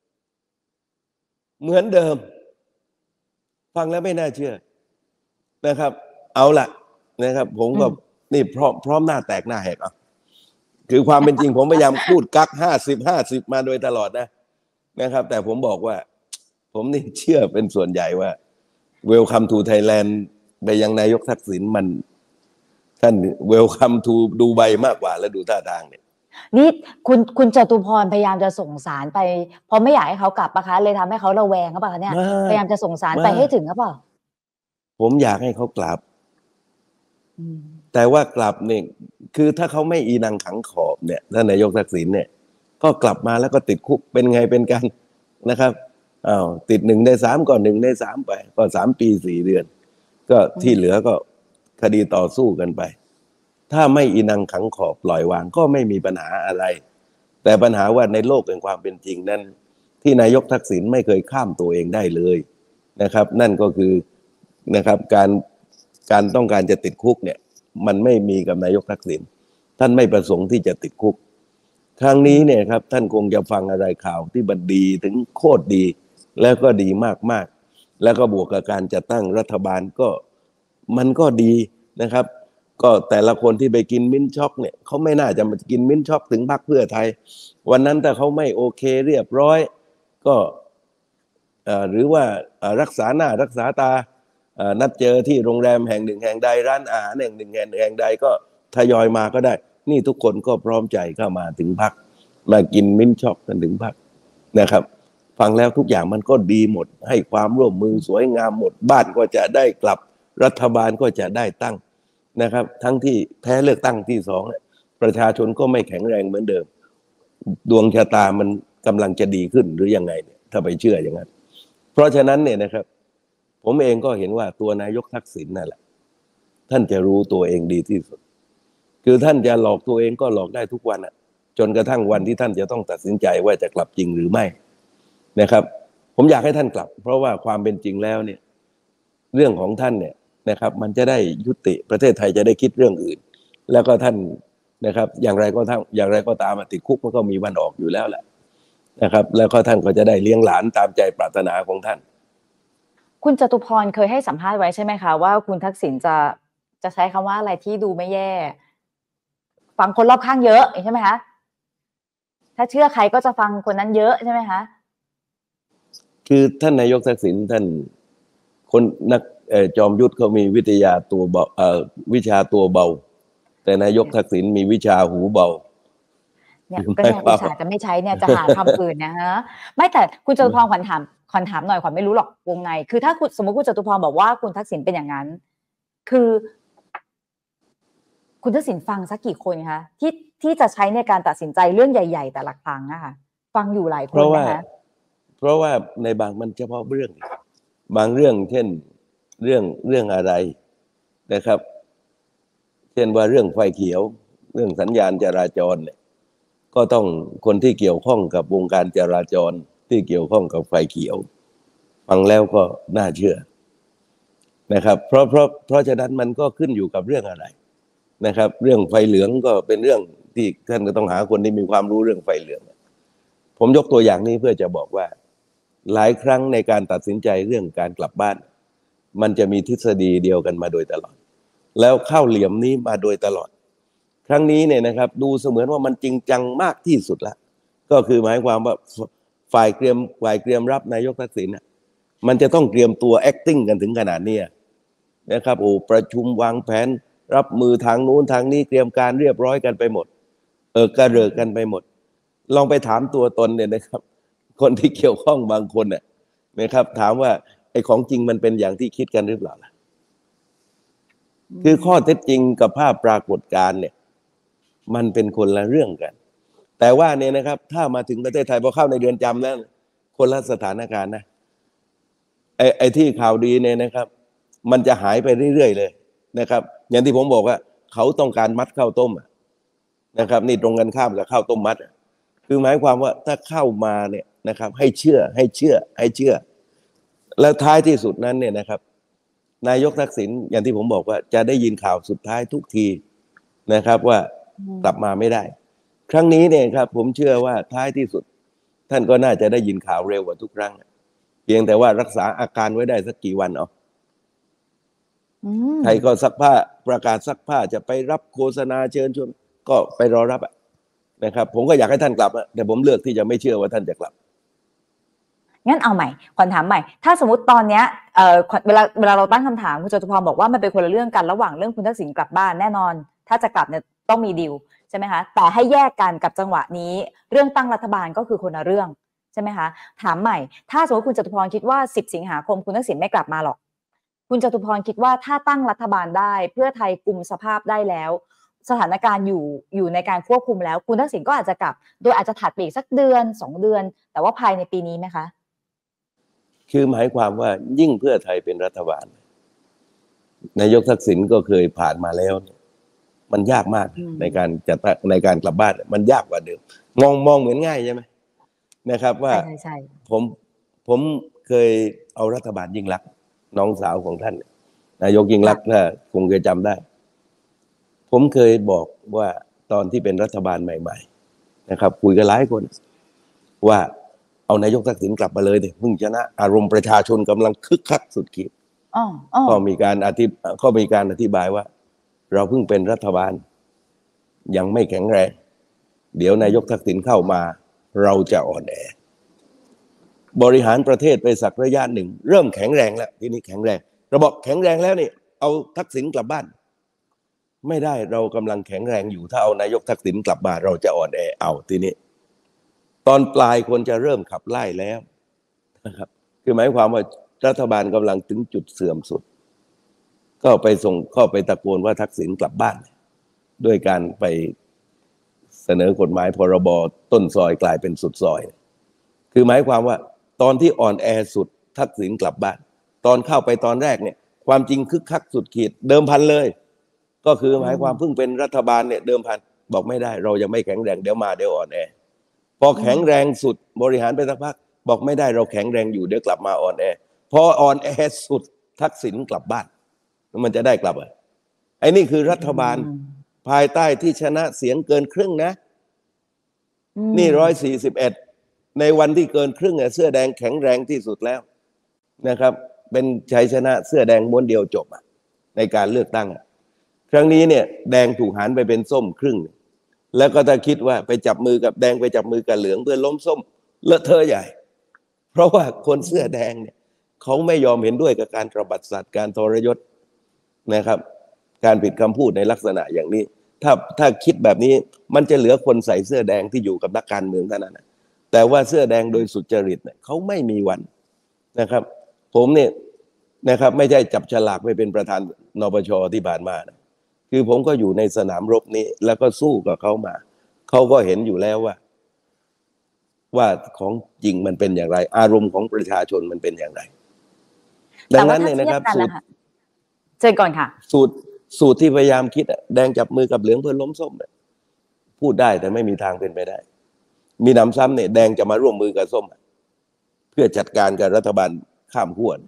B: เหมือนเดิมฟังแล้วไม่น่าเชื่อนะครับเอาล่ะนะครับผมก็นี่พร้อมพร้อมหน้าแตกหน้าแหกอ่ะคือความเป็นจริงผมพยายามพูดกักห้าสิบห้าสิบมาโดยตลอดนะนะครับแต่ผมบอกว่าผมนี่เชื่อเป็นส่วนใหญ่ว่า Welcome to Thailand ไปยังนายกทักษิณมันท่าน Welcome to ดูไบมากกว่าแล้วดูท่าทางเนี่ย
A: นี่คุณคุณจตุพรพยายามจะส่งสารไปเพราะไม่อยากให้เขากลับปะคะเลยทำให้เขาระแวงเขาปะคะเนี่ยพยายามจะส่งสารไปให้ถึงหรือเปล่า
B: ผมอยากให้เขากลับแต่ว่ากลับเนี่ยคือถ้าเขาไม่อีนังขังขอบเนี่ยท่านนายกทักษิณเนี่ยก็กลับมาแล้วก็ติดคุกเป็นไงเป็นกันนะครับอ้าวติดหนึ่งในสามก่อนหนึ่งในสามไปก็สามปีสี่เดือนก็ที่เหลือก็คดีต่อสู้กันไปถ้าไม่อีนังขังขอบปล่อยวางก็ไม่มีปัญหาอะไรแต่ปัญหาว่าในโลกแห่งความเป็นจริงนั้นที่นายกทักษิณไม่เคยข้ามตัวเองได้เลยนะครับนั่นก็คือนะครับการการต้องการจะติดคุกเนี่ยมันไม่มีกับนายกทักษิณท่านไม่ประสงค์ที่จะติดคุกครั้งนี้เนี่ยครับท่านคงจะฟังอะไรข่าวที่บันดีถึงโคตรดีแล้วก็ดีมากๆแล้วก็บวกกับการจัดตั้งรัฐบาลก็มันก็ดีนะครับก็แต่ละคนที่ไปกินมิ้นช็อกเนี่ยเขาไม่น่าจะมากินมิ้นช็อกถึงพรรคเพื่อไทยวันนั้นถ้าเขาไม่โอเคเรียบร้อยก็หรือว่ารักษาหน้ารักษาตานัดเจอที่โรงแรมแห่งหนึ่งแห่งใดร้านอาหารแห่งหนึ่งแห่งใดก็ทยอยมาก็ได้นี่ทุกคนก็พร้อมใจเข้ามาถึงพรรคมากินมิ้นช็อกกันถึงพรรคนะครับฟังแล้วทุกอย่างมันก็ดีหมดให้ความร่วมมือสวยงามหมดบ้านก็จะได้กลับรัฐบาลก็จะได้ตั้งนะครับทั้งที่แพ้เลือกตั้งที่สองประชาชนก็ไม่แข็งแรงเหมือนเดิมดวงชะตามันกำลังจะดีขึ้นหรือยังไงเนี่ยถ้าไปเชื่ออย่างนั้นเพราะฉะนั้นเนี่ยนะครับผมเองก็เห็นว่าตัวนายกทักษิณนั่นแหละท่านจะรู้ตัวเองดีที่สุดคือท่านจะหลอกตัวเองก็หลอกได้ทุกวันอ่ะจนกระทั่งวันที่ท่านจะต้องตัดสินใจว่าจะกลับจริงหรือไม่นะครับผมอยากให้ท่านกลับเพราะว่าความเป็นจริงแล้วเนี่ยเรื่องของท่านเนี่ยนะครับมันจะได้ยุติประเทศไทยจะได้คิดเรื่องอื่นแล้วก็ท่านนะครับอย่างไรก็ตามอย่างไรก็ตามติดคุกมันก็มีวันออกอยู่แล้วแหละนะครับแล้วก็ท่านก็จะได้เลี้ยงหลานตามใจปรารถนาของท่าน
A: คุณจตุพรเคยให้สัมภาษณ์ไว้ใช่ไหมคะว่าคุณทักษิณจะจะใช้คำว่าอะไรที่ดูไม่แย่ฟังคนรอบข้างเยอะใช่ไหมคะถ้าเชื่อใครก็จะฟังคนนั้นเยอะใช่ไหมคะ
B: คือท่านนายกทักษิณท่านคนนักจอมยุทธเขามีวิทยาตัวเบาวิชาตัวเบาแต่นายกทักษิณมีวิชาหูเบา
A: เนี่ยก็เนี่ยอุตส่าห์จะไม่ใช้เนี่ยจะหาคำอื่นนะฮะไม่แต่คุณจตุพรขวัญถามขวัญถามหน่อยขวัญไม่รู้หรอกวงในคือถ้าสมมติคุณจตุพรบอกว่าคุณทักษิณเป็นอย่างนั้นคือคุณทักษิณฟังสักกี่คนคะที่ที่จะใช้ในการตัดสินใจเรื่องใหญ่ๆแต่ละครั้งอะค่ะฟังอยู่หลายคนนะคะ
B: เพราะว่าในบางมันเฉพาะเรื่องบางเรื่องเช่นเรื่องเรื่องอะไรนะครับเช่นว่าเรื่องไฟเขียวเรื่องสัญญาณจราจรเนี่ยก็ต้องคนที่เกี่ยวข้องกับวงการจราจรที่เกี่ยวข้องกับไฟเขียวฟังแล้วก็น่าเชื่อนะครับเพราะเพราะเพราะฉะนั้นมันก็ขึ้นอยู่กับเรื่องอะไรนะครับเรื่องไฟเหลืองก็เป็นเรื่องที่ท่านก็ต้องหาคนที่มีความรู้เรื่องไฟเหลืองผมยกตัวอย่างนี้เพื่อจะบอกว่าหลายครั้งในการตัดสินใจเรื่องการกลับบ้านมันจะมีทฤษฎีเดียวกันมาโดยตลอดแล้วเข้าเหลี่ยมนี้มาโดยตลอดครั้งนี้เนี่ยนะครับดูเสมือนว่ามันจริงจังมากที่สุดแล้วก็คือหมายความว่าฝ่ายเตรียมฝ่ายเตรียมรับนายกทักษิณน่ะมันจะต้องเตรียมตัว acting กันถึงขนาดนี้นะครับโอ้ประชุมวางแผนรับมือทางนู้นทางนี้เตรียมการเรียบร้อยกันไปหมดเออกระเริกกันไปหมดลองไปถามตัวตนเนี่ยนะครับคนที่เกี่ยวข้องบางคนเนี่ยนะครับถามว่าไอ้ของจริงมันเป็นอย่างที่คิดกันหรือเปล่าล่ะคือข้อเท็จจริงกับภาพปรากฏการณ์เนี่ยมันเป็นคนละเรื่องกันแต่ว่าเนี่ยนะครับถ้ามาถึงประเทศไทยพอเข้าในเรือนจำแล้วคนละสถานการณ์นะไอ้ไอ้ที่ข่าวดีเนี่ยนะครับมันจะหายไปเรื่อยๆเลยนะครับอย่างที่ผมบอกว่าเขาต้องการมัดข้าวต้มนะครับนี่ตรงกันข้ามกับข้าวต้มมัดคือหมายความว่าถ้าเข้ามาเนี่ยนะครับให้เชื่อให้เชื่อให้เชื่อแล้วท้ายที่สุดนั้นเนี่ยนะครับนายกทักษิณอย่างที่ผมบอกว่าจะได้ยินข่าวสุดท้ายทุกทีนะครับว่ากลับมาไม่ได้ครั้งนี้เนี่ยครับผมเชื่อว่าท้ายที่สุดท่านก็น่าจะได้ยินข่าวเร็วกว่าทุกครั้งเพียงแต่ว่ารักษาอาการไว้ได้สักกี่วันเอาใครก็ซักผ้าประกาศซักผ้าจะไปรับโฆษณาเชิญชวนก็ไปรอรับนะครับผมก็อยากให้ท่านกลับแต่ผมเลือกที่จะไม่เชื่อว่าท่านจะกลับ
A: งั้นเอาใหม่ขวัญถามใหม่ถ้าสมมติตอนเนี้ยเอ่อเวลาเวลาเราตั้งคำถามคุณจตุพรบอกว่ามันเป็นคนละเรื่องกันระหว่างเรื่องคุณทักษิณกลับบ้านแน่นอนถ้าจะกลับเนี่ยต้องมีดีลใช่ไหมคะแต่ให้แยกกันกับจังหวะนี้เรื่องตั้งรัฐบาลก็คือคนละเรื่องใช่ไหมคะถามใหม่ถ้าสมมติคุณจตุพรคิดว่าสิบสิงหาคมคุณทักษิณไม่กลับมาหรอกคุณจตุพรคิดว่าถ้าตั้งรัฐบาลได้เพื่อไทยกุมสภาพได้แล้วสถานการณ์อยู่อยู่ในการควบคุมแล้วคุณทักษิณก็อาจจะกลับโดยอาจจะถัดไปอีกสักเดือนสองเดือนแต่ว่าภายในปีนี้ไหมคะ
B: คือหมายความว่ายิ่งเพื่อไทยเป็นรัฐบาลนายกทักษิณก็เคยผ่านมาแล้วมันยากมากในการจัดในการกลับบ้านมันยากกว่าเดิมมองมองเหมือนง่ายใช่ไหมนะครับว่าผมผมเคยเอารัฐบาลยิ่งลักษณ์น้องสาวของท่านนายกยิ่งลักษณ์ถ้าคงจะจำได้ผมเคยบอกว่าตอนที่เป็นรัฐบาลใหม่ๆนะครับคุยกันหลายคนว่าเอานายกทักษิณกลับมาเลยดิเพิ่งชนะอารมณ์ประชาชนกำลังคึกคักสุดขีดก็มีการอธิก็มีการอธิบายว่าเราเพิ่งเป็นรัฐบาลยังไม่แข็งแรงเดี๋ยวนายกทักษิณเข้ามาเราจะอ่อนแอบริหารประเทศไปสักระยะหนึ่งเริ่มแข็งแรงแล้วทีนี้แข็งแรงเราบอกแข็งแรงแล้วนี่เอาทักษิณกลับบ้านไม่ได้เรากำลังแข็งแรงอยู่ถ้าเอานายกทักษิณกลับมาเราจะอ่อนแอเอาทีนี้ตอนปลายควรจะเริ่มขับไล่แล้วนะครับคือหมายความว่ารัฐบาลกำลังถึงจุดเสื่อมสุดก็ไปส่งข้อไปตะโกนว่าทักษิณกลับบ้านด้วยการไปเสนอกฎหมายพรบต้นซอยกลายเป็นสุดซอยคือหมายความว่าตอนที่อ่อนแอสุดทักษิณกลับบ้านตอนเข้าไปตอนแรกเนี่ยความจริงคึกคักสุดขีดเดิมพันเลยก็คือหมายความเพิ่งเป็นรัฐบาลเนี่ยเดิมพันบอกไม่ได้เรายังไม่แข็งแรงเดี๋ยวมาเดี๋ยวอ่อนแอพอแข็งแรงสุดบริหารไปสักพักบอกไม่ได้เราแข็งแรงอยู่เดี๋ยวกลับมาอ่อนแอพออ่อนแอสุดทักษิณกลับบ้านมันจะได้กลับอ่ะไอ้นี่คือรัฐบาลภายใต้ที่ชนะเสียงเกินครึ่งนะนี่ร้อยสี่สิบเอ็ดในวันที่เกินครึ่งเสื้อแดงแข็งแรงที่สุดแล้วนะครับเป็นชัยชนะเสื้อแดงม้วนเดียวจบอ่ะในการเลือกตั้งอ่ะครั้งนี้เนี่ยแดงถูกหันไปเป็นส้มครึ่งแล้วก็ถ้าคิดว่าไปจับมือกับแดงไปจับมือกับเหลืองเพื่อล้มส้มเลอะเทอะใหญ่เพราะว่าคนเสื้อแดงเนี่ยเขาไม่ยอมเห็นด้วยกับการตระบัดสัตว์การทรยศนะครับการผิดคำพูดในลักษณะอย่างนี้ถ้าถ้าคิดแบบนี้มันจะเหลือคนใส่เสื้อแดงที่อยู่กับนักการเมืองเท่านั้นแต่ว่าเสื้อแดงโดยสุจริตเนี่ยเขาไม่มีวันนะครับผมเนี่ยนะครับไม่ใช่จับฉลากไปเป็นประธานนปชที่ผ่านมานะคือผมก็อยู่ในสนามรบนี้แล้วก็สู้กับเขามาเขาก็เห็นอยู่แล้วว่าว่าของจริงมันเป็นอย่างไรอารมณ์ของประชาชนมันเป็นอย่างไรดังนั้นเนี่ยนะครับสูตร
A: เชิญก่อนค่ะ
B: สูตรสูตรที่พยายามคิดอะแดงจับมือกับเหลืองเพื่อล้มส้มเนี่ยพูดได้แต่ไม่มีทางเป็นไปได้มีนำซ้ำเนี่ยแดงจะมาร่วมมือกับส้มเพื่อจัดการกับรัฐบาลข้ามขั้ว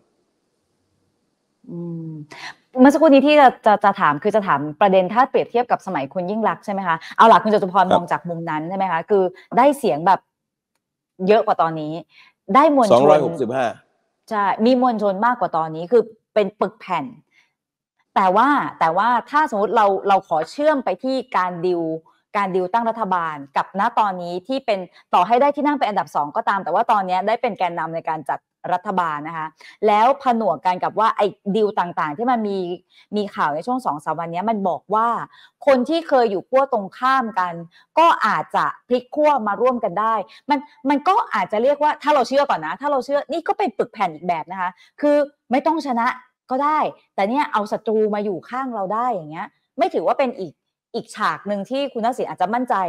A: เมื่อสักครู่นี้ที่จะจะจะถามคือจะถามประเด็นถ้าเปรียบเทียบกับสมัยคุณยิ่งลักษณ์ใช่ไหมคะเอาล่ะคุณจตุพรมองจากมุมนั้นใช่ไหมคะคือได้เสียงแบบเยอะกว่าตอนนี้ได้มวลชน
B: สองร้อยหกสิบห้า
A: ใช่มีมวลชนมากกว่าตอนนี้คือเป็นปึกแผ่นแต่ว่าแต่ว่าถ้าสมมติเราเราขอเชื่อมไปที่การดิวการดิวตั้งรัฐบาลกับณตอนนี้ที่เป็นต่อให้ได้ที่นั่งเป็นอันดับสองก็ตามแต่ว่าตอนนี้ได้เป็นแกนนำในการจัดรัฐบาลนะคะแล้วผนวกกันกับว่าไอ้ดิวต่างๆที่มันมีมีข่าวในช่วงสองสามวันนี้มันบอกว่าคนที่เคยอยู่ขั้วตรงข้ามกันก็อาจจะพลิกขั้วมาร่วมกันได้มันมันก็อาจจะเรียกว่าถ้าเราเชื่อก่อนนะถ้าเราเชื่อนี่ก็เป็นปึกแผ่นอีกแบบนะคะคือไม่ต้องชนะก็ได้แต่เนี่ยเอาศัตรูมาอยู่ข้างเราได้อย่างเงี้ยไม่ถือว่าเป็นอีกอีกฉากหนึ่งที่คุณทักษิณอาจจะมั่นใจ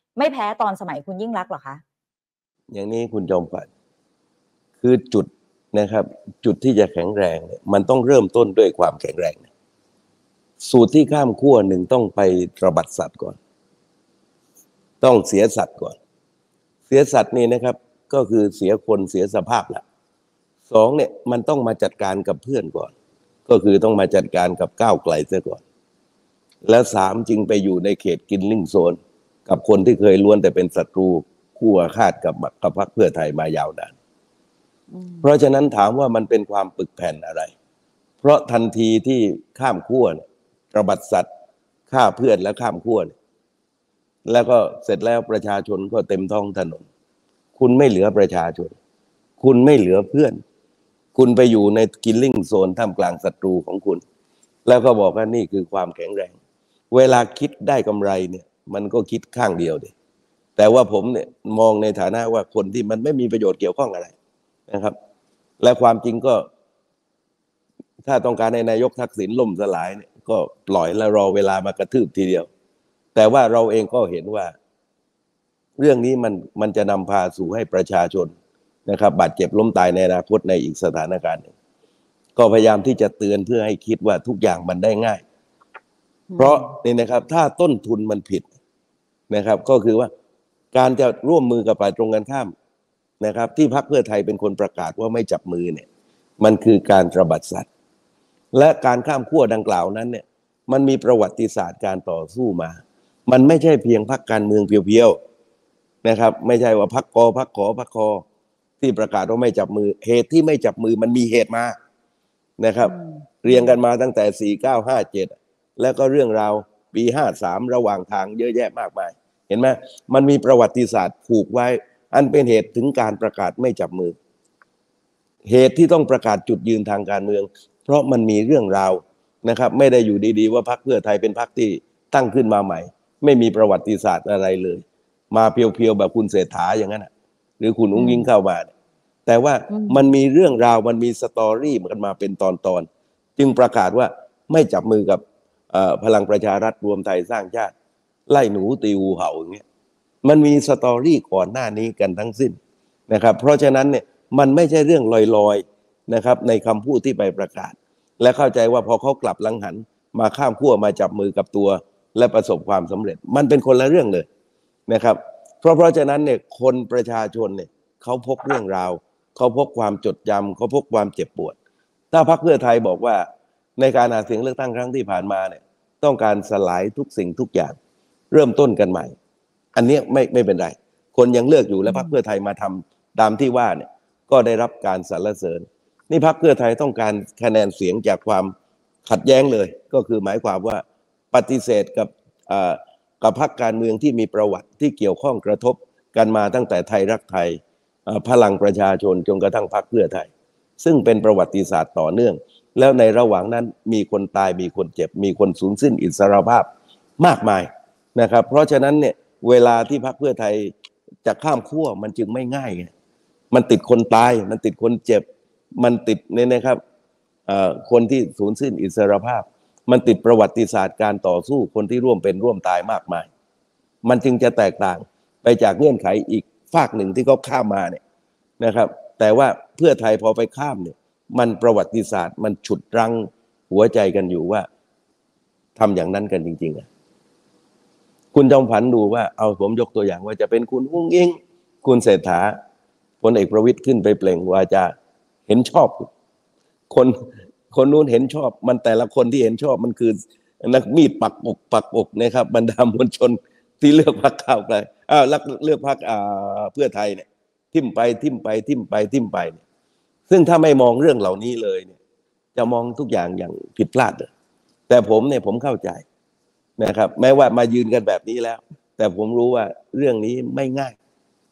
A: ไม่แพ้ตอนสมัยคุณยิ่งลักษณ์หรอคะ
B: อย่างนี้คุณจอมขวัญคือจุดนะครับจุดที่จะแข็งแรงเนี่ยมันต้องเริ่มต้นด้วยความแข็งแรงสูตรที่ข้ามขั้วหนึ่งต้องไปตระบัดสัตว์ก่อนต้องเสียสัตว์ก่อนเสียสัตว์นี่นะครับก็คือเสียคนเสียสภาพละสองเนี่ยมันต้องมาจัดการกับเพื่อนก่อนก็คือต้องมาจัดการกับก้าวไกลเสียก่อนแล้วสามจึงไปอยู่ในเขตกินลิ่งโซนกับคนที่เคยล้วนแต่เป็นศัตรูคู่อาฆาตกับกับพรรคเพื่อไทยมายาวนานเพราะฉะนั้นถามว่ามันเป็นความปึกแผ่นอะไรเพราะทันทีที่ข้ามขั้วเนี่ยตระบัดสัตว์ฆ่าเพื่อนแล้วข้ามขั้วเนี่ยแล้วก็เสร็จแล้วประชาชนก็เต็มท้องถนนคุณไม่เหลือประชาชนคุณไม่เหลือเพื่อนคุณไปอยู่ในกิลลิ่งโซนท่ามกลางศัตรูของคุณแล้วก็บอกว่านี่คือความแข็งแรงเวลาคิดได้กำไรเนี่ยมันก็คิดข้างเดียวดิแต่ว่าผมเนี่ยมองในฐานะว่าคนที่มันไม่มีประโยชน์เกี่ยวข้องอะไรนะครับและความจริงก็ถ้าต้องการให้นายกทักษิณล่มสลายเนี่ยก็ปล่อยแล้วรอเวลามากระทืบทีเดียวแต่ว่าเราเองก็เห็นว่าเรื่องนี้มันมันจะนำพาสู่ให้ประชาชนนะครับบาดเจ็บล้มตายในอนาคตในอีกสถานการณ์หนึ่งก็พยายามที่จะเตือนเพื่อให้คิดว่าทุกอย่างมันได้ง่ายเพราะนี่นะครับถ้าต้นทุนมันผิดนะครับก็คือว่าการจะร่วมมือกับฝ่ายตรงกันข้ามนะครับที่พรรคเพื่อไทยเป็นคนประกาศว่าไม่จับมือเนี่ยมันคือการตระบัดสัตว์และการข้ามขั้วดังกล่าวนั้นเนี่ยมันมีประวัติศาสตร์การต่อสู้มามันไม่ใช่เพียงพรรคการเมืองเพียวๆนะครับไม่ใช่ว่าพรรคกอพรรคขอพรรคคอที่ประกาศว่าไม่จับมือเหตุที่ไม่จับมือมันมีเหตุมานะครับเรียงกันมาตั้งแต่สี่เก้าห้าเจ็ดแล้วก็เรื่องราวปีห้าสามระหว่างทางเยอะแยะมากมายเห็นไหมมันมีประวัติศาสตร์ผูกไว้อันเป็นเหตุถึงการประกาศไม่จับมือเหตุที่ต้องประกาศจุดยืนทางการเมืองเพราะมันมีเรื่องราวนะครับไม่ได้อยู่ดีๆว่าพรรคเพื่อไทยเป็นพรรคที่ตั้งขึ้นมาใหม่ไม่มีประวัติศาสตร์อะไรเลยมาเพียวๆแบบคุณเศรษฐาอย่างนั้นหรือคุณอุ้งอิงเข้ามาแต่ว่ามันมีเรื่องราวมันมีสตอรี่มันมาเป็นตอนๆจึงประกาศว่าไม่จับมือกับพลังประชารัฐรวมไทยสร้างชาติไล่หนูตีงูเห่าอย่างเงี้ยมันมีสตอรี่ก่อนหน้านี้กันทั้งสิ้นนะครับเพราะฉะนั้นเนี่ยมันไม่ใช่เรื่องลอยๆนะครับในคำพูดที่ไปประกาศและเข้าใจว่าพอเขากลับหลังหันมาข้ามขั้วมาจับมือกับตัวและประสบความสำเร็จมันเป็นคนละเรื่องเลยนะครับเพราะเพราะฉะนั้นเนี่ยคนประชาชนเนี่ยเขาพกเรื่องราวเขาพกความจดจำเขาพกความเจ็บปวดถ้าพรรคเพื่อไทยบอกว่าในการหาเสียงเลือกตั้งครั้งที่ผ่านมาเนี่ยต้องการสลายทุกสิ่งทุกอย่างเริ่มต้นกันใหม่อันนี้ไม่ไม่เป็นไรคนยังเลือกอยู่และพรรคเพื่อไทยมาทำตามที่ว่าเนี่ยก็ได้รับการสรรเสริญนี่พรรคเพื่อไทยต้องการคะแนนเสียงจากความขัดแย้งเลยก็คือหมายความว่าปฏิเสธกับกับพรรคการเมืองที่มีประวัติที่เกี่ยวข้องกระทบกันมาตั้งแต่ไทยรักไทยพลังประชาชนจนกระทั่งพรรคเพื่อไทยซึ่งเป็นประวัติศาสตร์ต่อเนื่องแล้วในระหว่างนั้นมีคนตายมีคนเจ็บมีคนสูญสิ้นอิสรภาพมากมายนะครับเพราะฉะนั้นเนี่ยเวลาที่พรรคเพื่อไทยจะข้ามขั้วมันจึงไม่ง่ายไงมันติดคนตายมันติดคนเจ็บมันติดเนี่ยนะครับคนที่สูญสิ้นอิสรภาพมันติดประวัติศาสตร์การต่อสู้คนที่ร่วมเป็นร่วมตายมากมายมันจึงจะแตกต่างไปจากเงื่อนไขอีกฝากหนึ่งที่เขาข้ามมาเนี่ยนะครับแต่ว่าเพื่อไทยพอไปข้ามเนี่ยมันประวัติศาสตร์มันฉุดรั้งหัวใจกันอยู่ว่าทำอย่างนั้นกันจริงๆอ่ะคุณจอมขวัญดูว่าเอาผมยกตัวอย่างว่าจะเป็นคุณอุ้งอิงคุณเศรษฐาพลเอกประวิตรขึ้นไปเปล่งวาจาเห็นชอบคนคนนู้นเห็นชอบมันแต่ละคนที่เห็นชอบมันคือนักมีดปักอกปักอกนะครับบรรดามวลชนที่เลือกพรรคก้าวไกลอ้าวเลือกพรรคอ่าเพื่อไทยเนี่ยทิ่มไปทิ่มไปทิ่มไปทิ่มไปเนี่ยซึ่งถ้าไม่มองเรื่องเหล่านี้เลยเนี่ยจะมองทุกอย่างอย่างผิดพลาดเลยแต่ผมเนี่ยผมเข้าใจนะครับแม้ว่ามายืนกันแบบนี้แล้วแต่ผมรู้ว่าเรื่องนี้ไม่ง่าย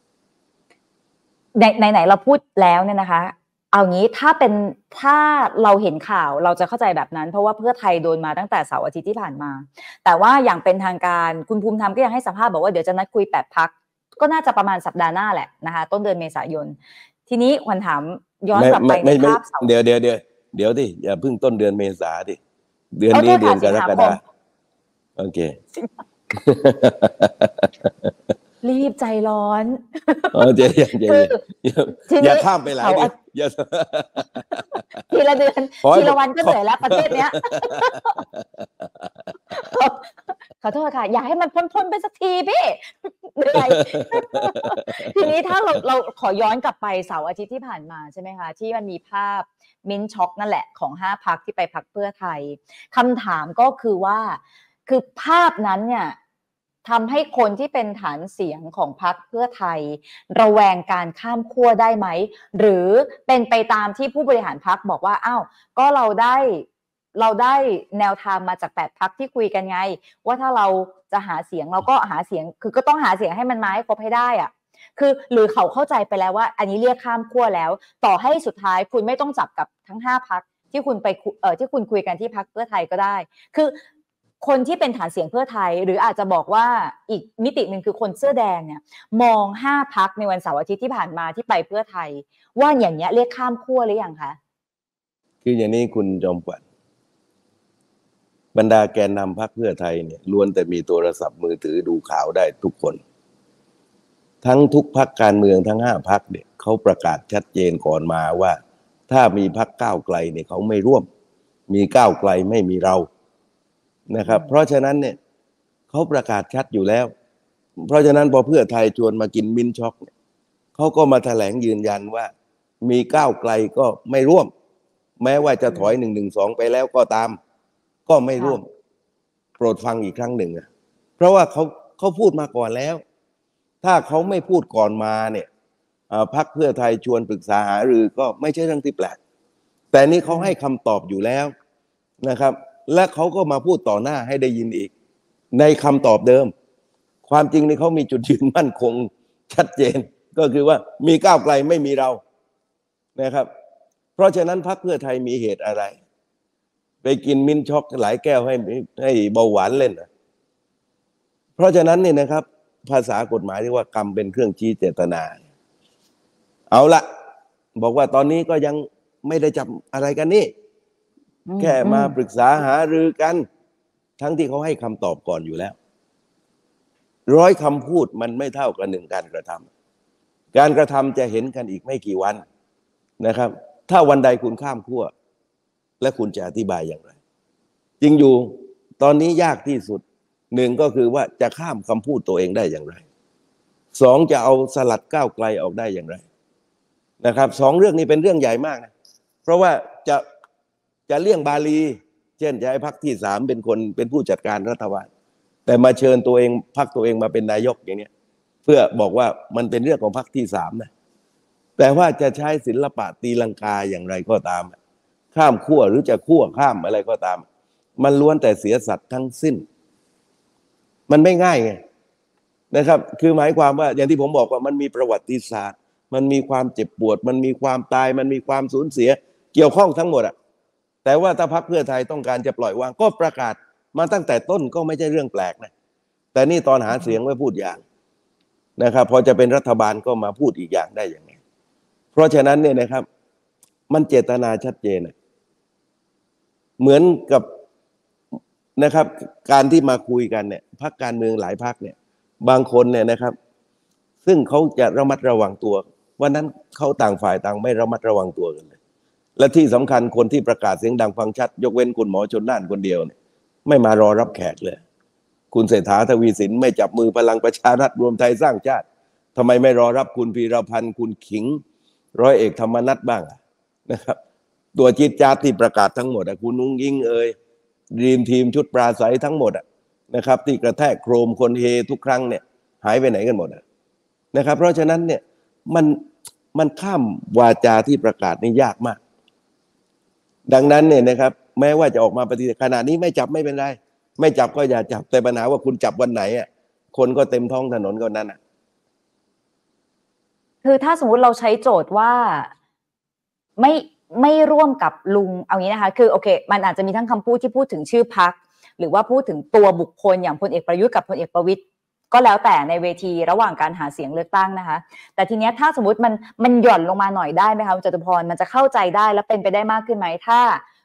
A: ไหนไหนเราพูดแล้วเนี่ยนะคะเอางี้ถ้าเป็นถ้าเราเห็นข่าวเราจะเข้าใจแบบนั้นเพราะว่าเพื่อไทยโดนมาตั้งแต่เสาร์อาทิตย์ที่ผ่านมาแต่ว่าอย่างเป็นทางการคุณภูมิธรรมก็ยังให้สัมภาษณ์บอกว่าเดี๋ยวจะนัดคุยแปดพรรคก็น่าจะประมาณสัปดาห์หน้าแหละนะคะต้นเดือนเมษายนทีนี้ขวัญถามย้อนกลับไปในภาพเสาร์
B: เดี๋ยวเดี๋ยวเดี๋ยวเดี๋ยวดิอย่าเพิ่งต้นเดือนเมษาดิเดือนนี้เดือนกรกฎาคมโอเค
A: รีบใจร้อน
B: เออใจเย็นใจ
A: คือ
B: เย็น
A: ที
B: อย่า
A: นี้
B: ข้ามไปหลาย
A: เสาร์
B: เดือ
A: อาน
B: อย่า
A: ทีละเดือน
B: ขอให้
A: ทีละวันก็
B: ข
A: เห
B: อ
A: นื่อยแล้วประเทศเนี้ย ขอโทษค่ะ อยากให้มันพ้นๆไปสักทีพี่ เหนื่อย ทีนี้ถ้าเราเราขอย้อนกลับไปเสาร์อาทิตย์ที่ผ่านมาใช่ไหมคะ ที่มันมีภาพมิ้นท์ช็อกนั่นแหละของห้าพรรคที่ไปพรรคเพื่อไทยคำถามก็คือว่าคือภาพนั้นเนี่ยทำให้คนที่เป็นฐานเสียงของพรรคเพื่อไทยระแวงการข้ามขั้วได้ไหมหรือเป็นไปตามที่ผู้บริหารพรรคบอกว่าอ้าวก็เราได้เราได้แนวทางมาจากแปดพรรคที่คุยกันไงว่าถ้าเราจะหาเสียงเราก็หาเสียงคือก็ต้องหาเสียงให้มันมาให้ครบให้ได้อะคือหรือเขาเข้าใจไปแล้วว่าอันนี้เรียกข้ามขั้วแล้วต่อให้สุดท้ายคุณไม่ต้องจับกับทั้งห้าพรรคที่คุณไปเอ่อที่คุณคุยกันที่พรรคเพื่อไทยก็ได้คือคนที่เป็นฐานเสียงเพื่อไทยหรืออาจจะบอกว่าอีกมิติหนึ่งคือคนเสื้อแดงเนี่ยมองห้าพรรคในวันเสาร์อาทิตย์ที่ผ่านมาที่ไปเพื่อไทยว่าอย่างเงี้ยเรียกข้ามขั้วหรือยังคะ
B: คืออย่างนี้คุณจอมขวัญบรรดาแกนนำพรรคเพื่อไทยเนี่ยล้วนแต่มีโทรศัพท์มือถือดูข่าวได้ทุกคนทั้งทุกพรรคการเมืองทั้งห้าพรรคเนี่ยเขาประกาศชัดเจนก่อนมาว่าถ้ามีพรรคก้าวไกลเนี่ยเขาไม่ร่วมมีก้าวไกลไม่มีเรานะครับเพราะฉะนั้นเนี่ยเขาประกาศชัดอยู่แล้วเพราะฉะนั้นพอเพื่อไทยชวนมากินมิ้นท์ช็อกเนี่ยเขาก็มาแถลงยืนยันว่ามีก้าวไกลก็ไม่ร่วมแม้ว่าจะถอยหนึ่งหนึ่งสองไปแล้วก็ตามก็ไม่ร่วมโปรดฟังอีกครั้งหนึ่งอ่ะเพราะว่าเขาเขาพูดมาก่อนแล้วถ้าเขาไม่พูดก่อนมาเนี่ยพรรคเพื่อไทยชวนปรึกษาหารือก็ไม่ใช่เรื่องที่แปลกแต่นี่เขาให้คำตอบอยู่แล้วนะครับและเขาก็มาพูดต่อหน้าให้ได้ยินอีกในคำตอบเดิมความจริงนี่เขามีจุดยืนมั่นคงชัดเจนก็คือว่ามีก้าวไกลไม่มีเรานะครับเพราะฉะนั้นพรรคเพื่อไทยมีเหตุอะไรไปกินมิ้นท์ช็อกหลายแก้วให้ให้เบาหวานเล่นนะเพราะฉะนั้นเนี่ยนะครับภาษากฎหมายเรียกว่ากรรมเป็นเครื่องชี้เจตนาเอาละบอกว่าตอนนี้ก็ยังไม่ได้จับอะไรกันนี่แค่มาปรึกษาหารือกันทั้งที่เขาให้คำตอบก่อนอยู่แล้วร้อยคำพูดมันไม่เท่ากับหนึ่งการกระทำการกระทำจะเห็นกันอีกไม่กี่วันนะครับถ้าวันใดคุณข้ามขั้วและคุณจะอธิบายอย่างไรจริงอยู่ตอนนี้ยากที่สุดหนึ่งก็คือว่าจะข้ามคำพูดตัวเองได้อย่างไรสองจะเอาสลัดก้าวไกลออกได้อย่างไรนะครับสองเรื่องนี้เป็นเรื่องใหญ่มากนะเพราะว่าจะจะเลี่ยงบาลีเช่นจะให้พรรคที่สามเป็นคนเป็นผู้จัดการรัฐบาลแต่มาเชิญตัวเองพรรคตัวเองมาเป็นนายกอย่างนี้เพื่อบอกว่ามันเป็นเรื่องของพรรคที่สามนะแต่ว่าจะใช้ศิลปะตีลังกาอย่างไรก็ตามข้ามขั้วหรือจะขั้วข้ามอะไรก็ตามมันล้วนแต่เสียสัตว์ทั้งสิ้นมันไม่ง่ายไงนะครับคือหมายความว่าอย่างที่ผมบอกว่ามันมีประวัติศาสตร์มันมีความเจ็บปวดมันมีความตายมันมีความสูญเสียเกี่ยวข้องทั้งหมดอะแต่ว่าถ้าพรรคเพื่อไทยต้องการจะปล่อยวางก็ประกาศมาตั้งแต่ต้นก็ไม่ใช่เรื่องแปลกนะแต่นี่ตอนหาเสียงไว้พูดอย่างนะครับพอจะเป็นรัฐบาลก็มาพูดอีกอย่างได้อย่างไงเพราะฉะนั้นเนี่ยนะครับมันเจตนาชัดเจนเหมือนกับนะครับการที่มาคุยกันเนี่ยพรรคการเมืองหลายพรรคเนี่ยบางคนเนี่ยนะครับซึ่งเขาจะระมัดระวังตัววันนั้นเขาต่างฝ่ายต่างไม่ระมัดระวังตัวกันเลยและที่สำคัญคนที่ประกาศเสียงดังฟังชัดยกเว้นคุณหมอชลน่านคนเดียวเนี่ยไม่มารอรับแขกเลยคุณเศรษฐาทวีสินไม่จับมือพลังประชารัฐรวมไทยสร้างชาติทำไมไม่รอรับคุณพีรพันธ์คุณขิงร้อยเอกธรรมนัสบ้างนะครับตัวจิตจาที่ประกาศทั้งหมดคุณนุ้งยิ่งเอ่ยดีมทีมชุดปราศัยทั้งหมดนะครับที่กระแทกโครมคนเฮทุกครั้งเนี่ยหายไปไหนกันหมดนะครับเพราะฉะนั้นเนี่ยมันมันข้ามวาจาที่ประกาศนี่ยากมากดังนั้นเนี่ยนะครับแม้ว่าจะออกมาปฏิเสธขณะนี้ไม่จับไม่เป็นไรไม่จับก็อย่าจับแต่ปัญหาว่าคุณจับวันไหนอ่ะคนก็เต็มท้องถนนก็นั้นอ่ะ
A: คือถ้าสมมุติเราใช้โจทย์ว่าไม่ไม่ร่วมกับลุงเอางี้นะคะคือโอเคมันอาจจะมีทั้งคำพูดที่พูดถึงชื่อพรรคหรือว่าพูดถึงตัวบุคคลอย่างพลเอกประยุทธ์กับพลเอกประวิตรก็แล้วแต่ในเวทีระหว่างการหาเสียงเลือกตั้งนะคะแต่ทีเนี้ยถ้าสมมติมันมันหย่อนลงมาหน่อยได้ไหมคะคุณจตุพรมันจะเข้าใจได้และเป็นไปได้มากขึ้นไหมถ้า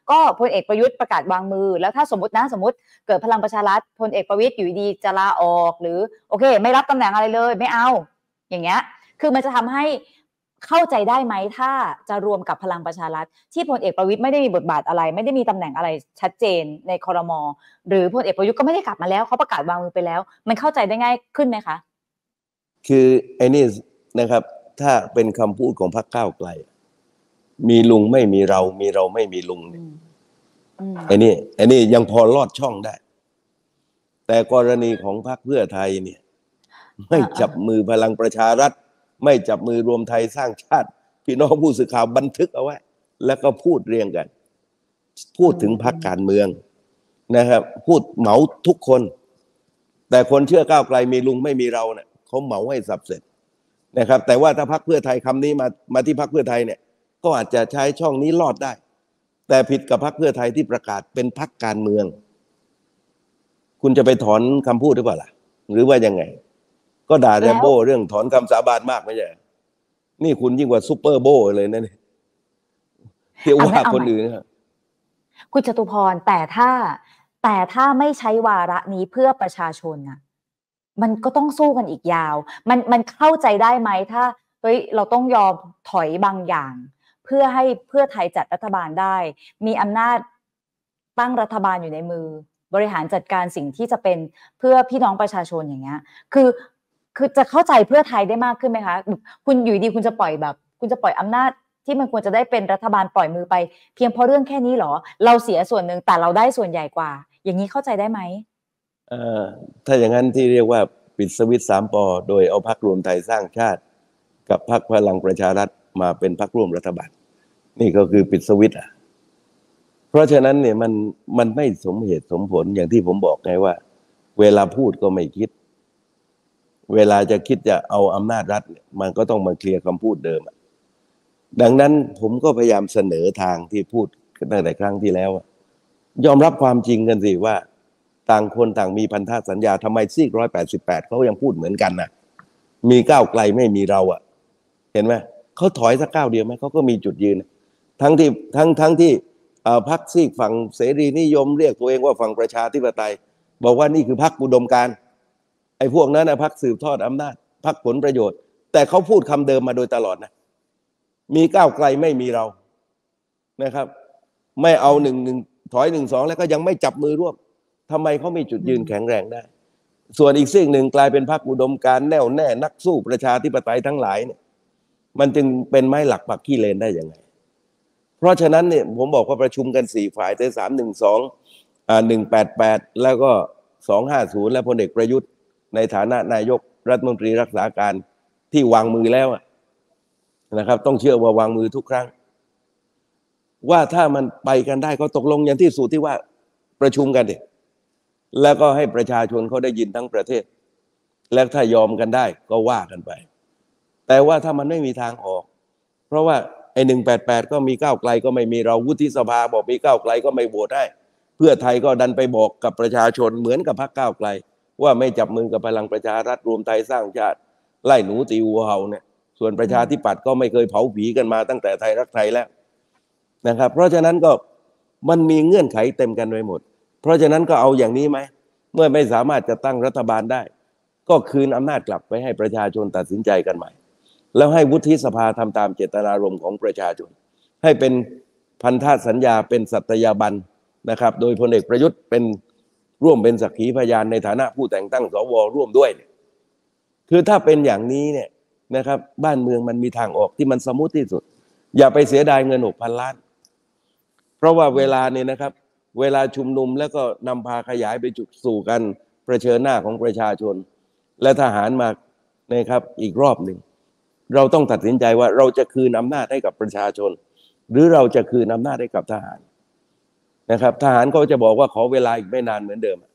A: ก็พลเอกประยุทธ์ประกาศวางมือแล้วถ้าสมมตินะสมมติเกิดพลังประชารัฐพลเอกประวิตรอยู่ดีจะลาออกหรือโอเคไม่รับตำแหน่งอะไรเลยไม่เอาอย่างเงี้ยคือมันจะทำให้เข้าใจได้ไหมถ้าจะรวมกับพลังประชารัฐที่พลเอกประวิตรไม่ได้มีบทบาทอะไรไม่ได้มีตำแหน่งอะไรชัดเจนในครม.หรือพลเอกประยุทธ์ก็ไม่ได้กลับมาแล้วเขาประกาศวางมือไปแล้วมันเข้าใจได้ง่ายขึ้นไหมคะ
B: คือไอ้นี่นะครับถ้าเป็นคำพูดของพรรคก้าวไกลมีลุงไม่มีเรามีเราไม่มีลุงเนี่ยไอ้นี่ไอ้นี่ยังพอลอดช่องได้แต่กรณีของพรรคเพื่อไทยเนี่ยไม่จับมือพลังประชารัฐไม่จับมือรวมไทยสร้างชาติพี่น้องผู้สื่อข่าวบันทึกเอาไว้แล้วก็พูดเรียงกันพูดถึงพรรคการเมืองนะครับพูดเหมาทุกคนแต่คนเชื่อก้าวไกลมีลุงไม่มีเราเนี่ยเขาเหมาให้สับเสร็จนะครับแต่ว่าถ้าพรรคเพื่อไทยคำนี้มามาที่พรรคเพื่อไทยเนี่ยก็อาจจะใช้ช่องนี้รอดได้แต่ผิดกับพรรคเพื่อไทยที่ประกาศเป็นพรรคการเมืองคุณจะไปถอนคำพูดหรือเปล่าล่ะหรือว่ายังไงก็ด่าแรมโบ้เรื่องถอนคำสาบานมากไม่ใช่นี่คุณยิ่งกว่าซุปเปอร์โบ้เลยนะเนี่ยเที่ยวว่าคนอื่นครับ
A: คุณจตุพรแต่ถ้าแต่ถ้าไม่ใช้วาระนี้เพื่อประชาชนน่ะมันก็ต้องสู้กันอีกยาวมันมันเข้าใจได้ไหมถ้าเฮ้ยเราต้องยอมถอยบางอย่างเพื่อให้เพื่อไทยจัดรัฐบาลได้มีอำนาจตั้งรัฐบาลอยู่ในมือบริหารจัดการสิ่งที่จะเป็นเพื่อพี่น้องประชาชนอย่างเงี้ยคือคือจะเข้าใจเพื่อไทยได้มากขึ้นไหมคะคุณอยู่ดีคุณจะปล่อยแบบคุณจะปล่อยอำนาจที่มันควรจะได้เป็นรัฐบาลปล่อยมือไปเพียงเพราะเรื่องแค่นี้หรอเราเสียส่วนหนึ่งแต่เราได้ส่วนใหญ่กว่าอย่างนี้เข้าใจได้ไหม
B: เอ่อถ้าอย่างนั้นที่เรียกว่าปิดสวิตช์สามปอโดยเอาพรรครวมไทยสร้างชาติกับพรรคพลังประชารัฐมาเป็นพรรคร่วมรัฐบาลนี่ก็คือปิดสวิตช์อ่ะเพราะฉะนั้นเนี่ยมันมันไม่สมเหตุสมผลอย่างที่ผมบอกไงว่าเวลาพูดก็ไม่คิดเวลาจะคิดจะเอาอำนาจรัฐเนี่ยมันก็ต้องมาเคลียร์คำพูดเดิมดังนั้นผมก็พยายามเสนอทางที่พูดตั้งแต่ครั้งที่แล้วยอมรับความจริงกันสิว่าต่างคนต่างมีพันธสัญญาทำไมซีกร้อยแปดสิบแปดเขายังพูดเหมือนกันนะมีก้าวไกลไม่มีเราอ่ะเห็นไหมเขาถอยสักก้าวเดียวไหมเขาก็มีจุดยืนทั้งที่ทั้งทั้งที่พรรคซีกฝั่งเสรีนิยมเรียกตัวเองว่าฝั่งประชาธิปไตยบอกว่านี่คือพรรคอุดมการณ์ไอ้พวกนั้นนะพรรคสืบทอดอำนาจพรรคผลประโยชน์แต่เขาพูดคำเดิมมาโดยตลอดนะมีก้าวไกลไม่มีเรานะครับไม่เอาหนึ่งหนึ่งถอยหนึ่งสองแล้วก็ยังไม่จับมือร่วมทำไมเขามีจุดยืนแข็งแรงได้ส่วนอีกซีกหนึ่งกลายเป็นพรรคอุดมการณ์แน่วแน่นักสู้ประชาธิปไตยทั้งหลายเนี่ยมันจึงเป็นไม้หลักปักขี้เลนได้ยังไงเพราะฉะนั้นเนี่ยผมบอกว่าประชุมกันสี่ฝ่ายแต่สามหนึ่งสองอ่าหนึ่งแปดแปดแล้วก็สองห้าศูนย์และพลเอกประยุทธ์ในฐานะนายกรัฐมนตรีรักษาการที่วางมือแล้วนะครับต้องเชื่อว่าวางมือทุกครั้งว่าถ้ามันไปกันได้ก็ตกลงอย่างที่สุดที่ว่าประชุมกันดิแล้วก็ให้ประชาชนเขาได้ยินทั้งประเทศแล้วถ้ายอมกันได้ก็ว่ากันไปแต่ว่าถ้ามันไม่มีทางออกเพราะว่าไอ้หนึ่งแปดแปดก็มีก้าวไกลก็ไม่มีเราวุฒิสภาบอกมีก้าวไกลก็ไม่โหวตให้เพื่อไทยก็ดันไปบอกกับประชาชนเหมือนกับพรรคก้าวไกลว่าไม่จับมือกับพลังประชารัฐรวมไทยสร้างชาติไล่หนูตีวัวเห่าเนี่ยส่วนประชาธิปัตย์ก็ไม่เคยเผาผีกันมาตั้งแต่ไทยรักไทยแล้วนะครับเพราะฉะนั้นก็มันมีเงื่อนไขเต็มกันไปหมดเพราะฉะนั้นก็เอาอย่างนี้ไหมเมื่อไม่สามารถจะตั้งรัฐบาลได้ก็คืนอำนาจกลับไปให้ประชาชนตัดสินใจกันใหม่แล้วให้วุฒิสภาทำตามเจตนารมณ์ของประชาชนให้เป็นพันธสัญญาเป็นสัตยาบันนะครับโดยพลเอกประยุทธ์เป็นร่วมเป็นสักขีพยานในฐานะผู้แต่งตั้งสวร่วมด้วยคือถ้าเป็นอย่างนี้เนี่ยนะครับบ้านเมืองมันมีทางออกที่มันสมูทที่สุดอย่าไปเสียดายเงินหกพันล้านเพราะว่าเวลาเนี่ยนะครับเวลาชุมนุมแล้วก็นำพาขยายไปจุดสู่กันเผชิญหน้าของประชาชนและทหารมานะครับอีกรอบหนึ่งเราต้องตัดสินใจว่าเราจะคืนอำนาจให้กับประชาชนหรือเราจะคืนอำนาจให้กับทหารนะครับทหารก็จะบอกว่าขอเวลาอีกไม่นานเหมือนเดิม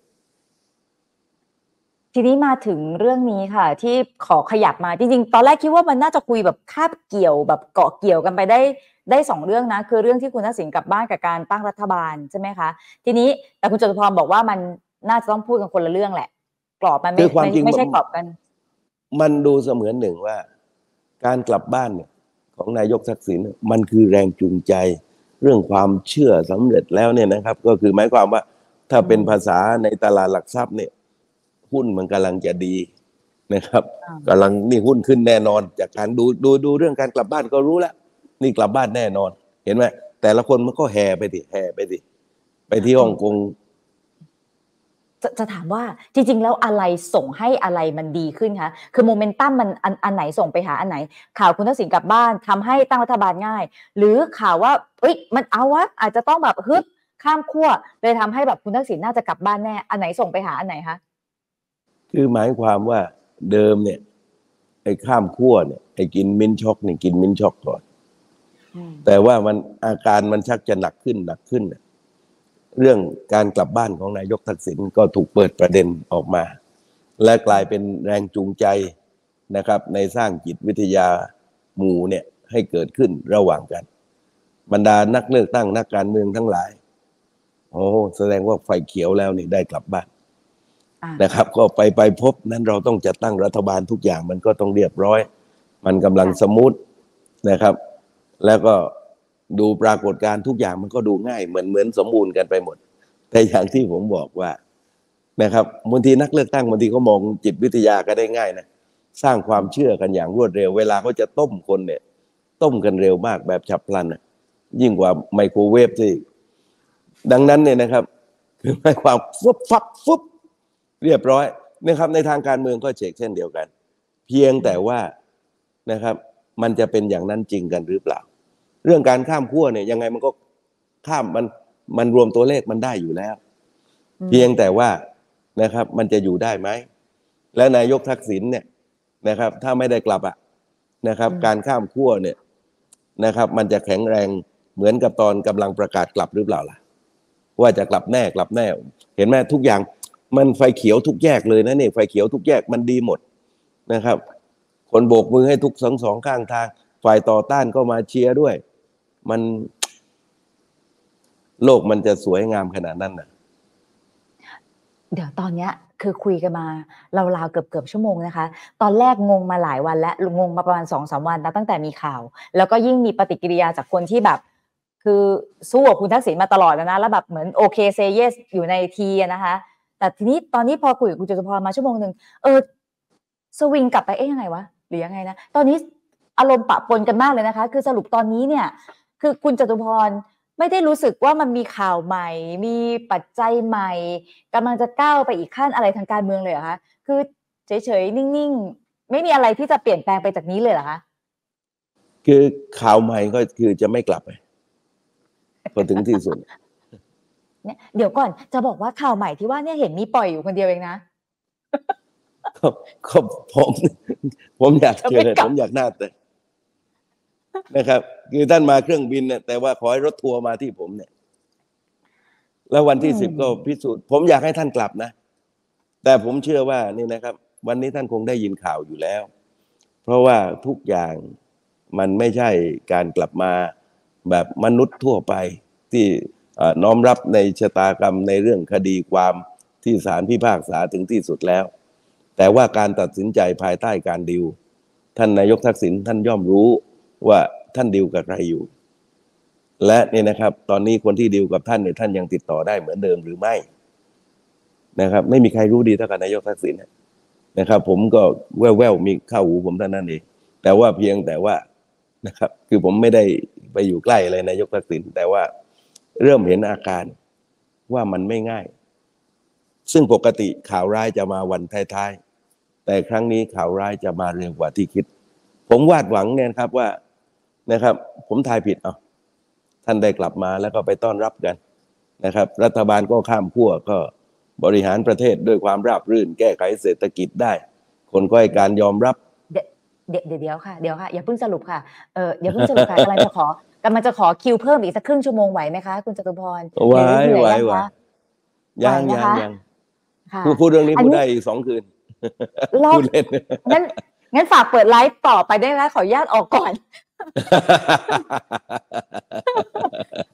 A: ทีนี้มาถึงเรื่องนี้ค่ะที่ขอขยับมาจริงๆตอนแรกคิดว่ามันน่าจะคุยแบบคาบเกี่ยวแบบเกาะเกี่ยวกันไปได้ได้สองเรื่องนะคือเรื่องที่คุณทักษิณกลับบ้านกับการตั้งรัฐบาลใช่ไหมคะทีนี้แต่คุณจตุพรบอกว่ามันน่าจะต้องพูดกันคนละเรื่องแหละกรอบมันไม่ไม่ใช่กรอบกัน
B: มันดูเสมือนหนึ่งว่าการกลับบ้านเนี่ยของนายกทักษิณมันคือแรงจูงใจเรื่องความเชื่อสำเร็จแล้วเนี่ยนะครับก็คือหมายความว่าถ้าเป็นภาษาในตลาดหลักทรัพย์เนี่ยหุ้นมันกำลังจะดีนะครับกำลังนี่หุ้นขึ้นแน่นอนจากการดูดูดูเรื่องการกลับบ้านก็รู้แล้วนี่กลับบ้านแน่นอนเห็นไหมแต่ละคนมันก็แห่ไปดิแห่ไปดิไปที่ฮ่องกง
A: จะจะถามว่าจริงๆแล้วอะไรส่งให้อะไรมันดีขึ้นคะคือโมเมนตัมมันอันอันไหนส่งไปหาอันไหนข่าวคุณทักษิณกลับบ้านทำให้ตั้งรัฐบาลง่ายหรือข่าวว่าเอ้ยมันเอาวะอาจจะต้องแบบฮึบข้ามขั้วเลยทำให้แบบคุณทักษิณน่าจะกลับบ้านแน่อันไหนส่งไปหาอันไหนคะ
B: คือหมายความว่าเดิมเนี่ยไอ้ข้ามขั้วเนี่ยไอ้กินมิ้นช็อกเนี่ยกินมิ้นช็อกก่อนแต่ว่ามันอาการมันชักจะหนักขึ้นหนักขึ้นเรื่องการกลับบ้านของนายกทักษิณก็ถูกเปิดประเด็นออกมาและกลายเป็นแรงจูงใจนะครับในสร้างจิตวิทยาหมู่เนี่ยให้เกิดขึ้นระหว่างกันบรรดานักเลือกตั้งนักการเมืองทั้งหลายโอ้แสดงว่าไฟเขียวแล้วนี่ได้กลับบ้านนะครับก็ไปไปพบนั้นเราต้องจัดตั้งรัฐบาลทุกอย่างมันก็ต้องเรียบร้อยมันกำลังสมูทนะครับแล้วก็ดูปรากฏการณ์ทุกอย่างมันก็ดูง่ายเหมือนเหมือนสมบูรณ์กันไปหมดแต่อย่างที่ผมบอกว่านะครับบางทีนักเลือกตั้งบางทีเขามองจิตวิทยาก็ได้ง่ายนะสร้างความเชื่อกันอย่างรวดเร็วเวลาเขาจะต้มคนเนี่ยต้มกันเร็วมากแบบฉับพลันนะยิ่งกว่าไมโครเวฟที่ดังนั้นเนี่ยนะครับคือหมายความฟุบฟับฟุบเรียบร้อยนะครับในทางการเมืองก็เช็คเช่นเดียวกันเพียงแต่ว่านะครับมันจะเป็นอย่างนั้นจริงกันหรือเปล่าเรื่องการข้ามขั้วเนี่ยยังไงมันก็ข้ามมันมันรวมตัวเลขมันได้อยู่แล้วเพียงแต่ว่านะครับมันจะอยู่ได้ไหมและนายกทักษิณเนี่ยนะครับถ้าไม่ได้กลับอ่ะนะครับการข้ามขั้วเนี่ยนะครับมันจะแข็งแรงเหมือนกับตอนกำลังประกาศกลับหรือเปล่าล่ะว่าจะกลับแน่กลับแน่เห็นไหมทุกอย่างมันไฟเขียวทุกแยกเลยนะนี่ไฟเขียวทุกแยกมันดีหมดนะครับคนโบกมือให้ทุกสองสองข้างทางฝ่ายต่อต้านก็มาเชียร์ด้วยมันโลกมันจะสวยงามขนาดนั้นนะ
A: เดี๋ยวตอนเนี้ยคือคุยกันมาราวๆเกือบเกือบชั่วโมงนะคะตอนแรกงงมาหลายวันและงงมาประมาณสองสามวันนะตั้งแต่มีข่าวแล้วก็ยิ่งมีปฏิกิริยาจากคนที่แบบคือสู้กับคุณทักษิณมาตลอดนะแล้วแบบเหมือนโอเคเซเยสอยู่ในทีนะคะแต่ทีนี้ตอนนี้พอคุยกับคุณจตุพรมาชั่วโมงหนึ่งเออสวิงกลับไปเอ๊ะยังไงวะหรือยังไงนะตอนนี้อารมณ์ปะปนกันมากเลยนะคะคือสรุปตอนนี้เนี่ยคือคุณจตุพรไม่ได้รู้สึกว่ามันมีข่าวใหม่มีปัจจัยใหม่กำลังจะก้าวไปอีกขั้นอะไรทางการเมืองเลยเหรอคะคือเฉยๆนิ่งๆไม่มีอะไรที่จะเปลี่ยนแปลงไปจากนี้เลยเหรอคะ
B: คือข่าวใหม่ก็คือจะไม่กลับไปพอถึงที่สุด
A: เนี่ยเดี๋ยวก่อนจะบอกว่าข่าวใหม่ที่ว่าเนี่ยเห็นมีปล่อยอยู่คนเดียวเองนะ
B: ก็ก็ผมผมอยากเจอผมอยากหน้าแต่นะครับคือท่านมาเครื่องบินเนี่ยแต่ว่าขอให้รถทัวร์มาที่ผมเนี่ยแล้ววันที่สิบก็พิสูจน์ผมอยากให้ท่านกลับนะแต่ผมเชื่อว่านี่นะครับวันนี้ท่านคงได้ยินข่าวอยู่แล้วเพราะว่าทุกอย่างมันไม่ใช่การกลับมาแบบมนุษย์ทั่วไปที่น้อมรับในชะตากรรมในเรื่องคดีความที่ศาลพิพากษาถึงที่สุดแล้วแต่ว่าการตัดสินใจภายใต้การดิวท่านนายกทักษิณท่านย่อมรู้ว่าท่านดิวกับใครอยู่และนี่นะครับตอนนี้คนที่ดิวกับท่านเนี่ยท่านยังติดต่อได้เหมือนเดิมหรือไม่นะครับไม่มีใครรู้ดีเท่ากับนายกทักษิณนะครับผมก็แว่วๆมีเข้าหูผมเท่านั้นเองแต่ว่าเพียงแต่ว่านะครับคือผมไม่ได้ไปอยู่ใกล้เลยนายกทักษิณแต่ว่าเริ่มเห็นอาการว่ามันไม่ง่ายซึ่งปกติข่าวร้ายจะมาวันท้ายๆแต่ครั้งนี้ข่าวร้ายจะมาเร็วกว่าที่คิดผมวาดหวังเนี่ยครับว่านะครับผมทายผิดเอาท่านได้กลับมาแล้วก็ไปต้อนรับกันนะครับรัฐบาลก็ข้ามขั้วก็บริหารประเทศด้วยความราบรื่นแก้ไขเศรษฐกิจได้คนก็ให้การยอมรับ
A: เดี๋ยวเดี๋ยวเดี๋ยวค่ะเดี๋ยวค่ะอย่าเพิ่งสรุปค่ะเอออย่าเพิ่งสรุปค่ะกำลังจะขอกำลังจะขอคิวเพิ่มอีกสักครึ่งชั่วโมงไหวไหมคะคุณจตุพร
B: ไหวไหวไหวยังยังยังพูดพูดเรื่องนี้พูดได้อีกสองคืน
A: พูดเล่นงั้นงั้นฝากเปิดไลฟ์ต่อไปได้ไหมขออนุญาตออกก่อน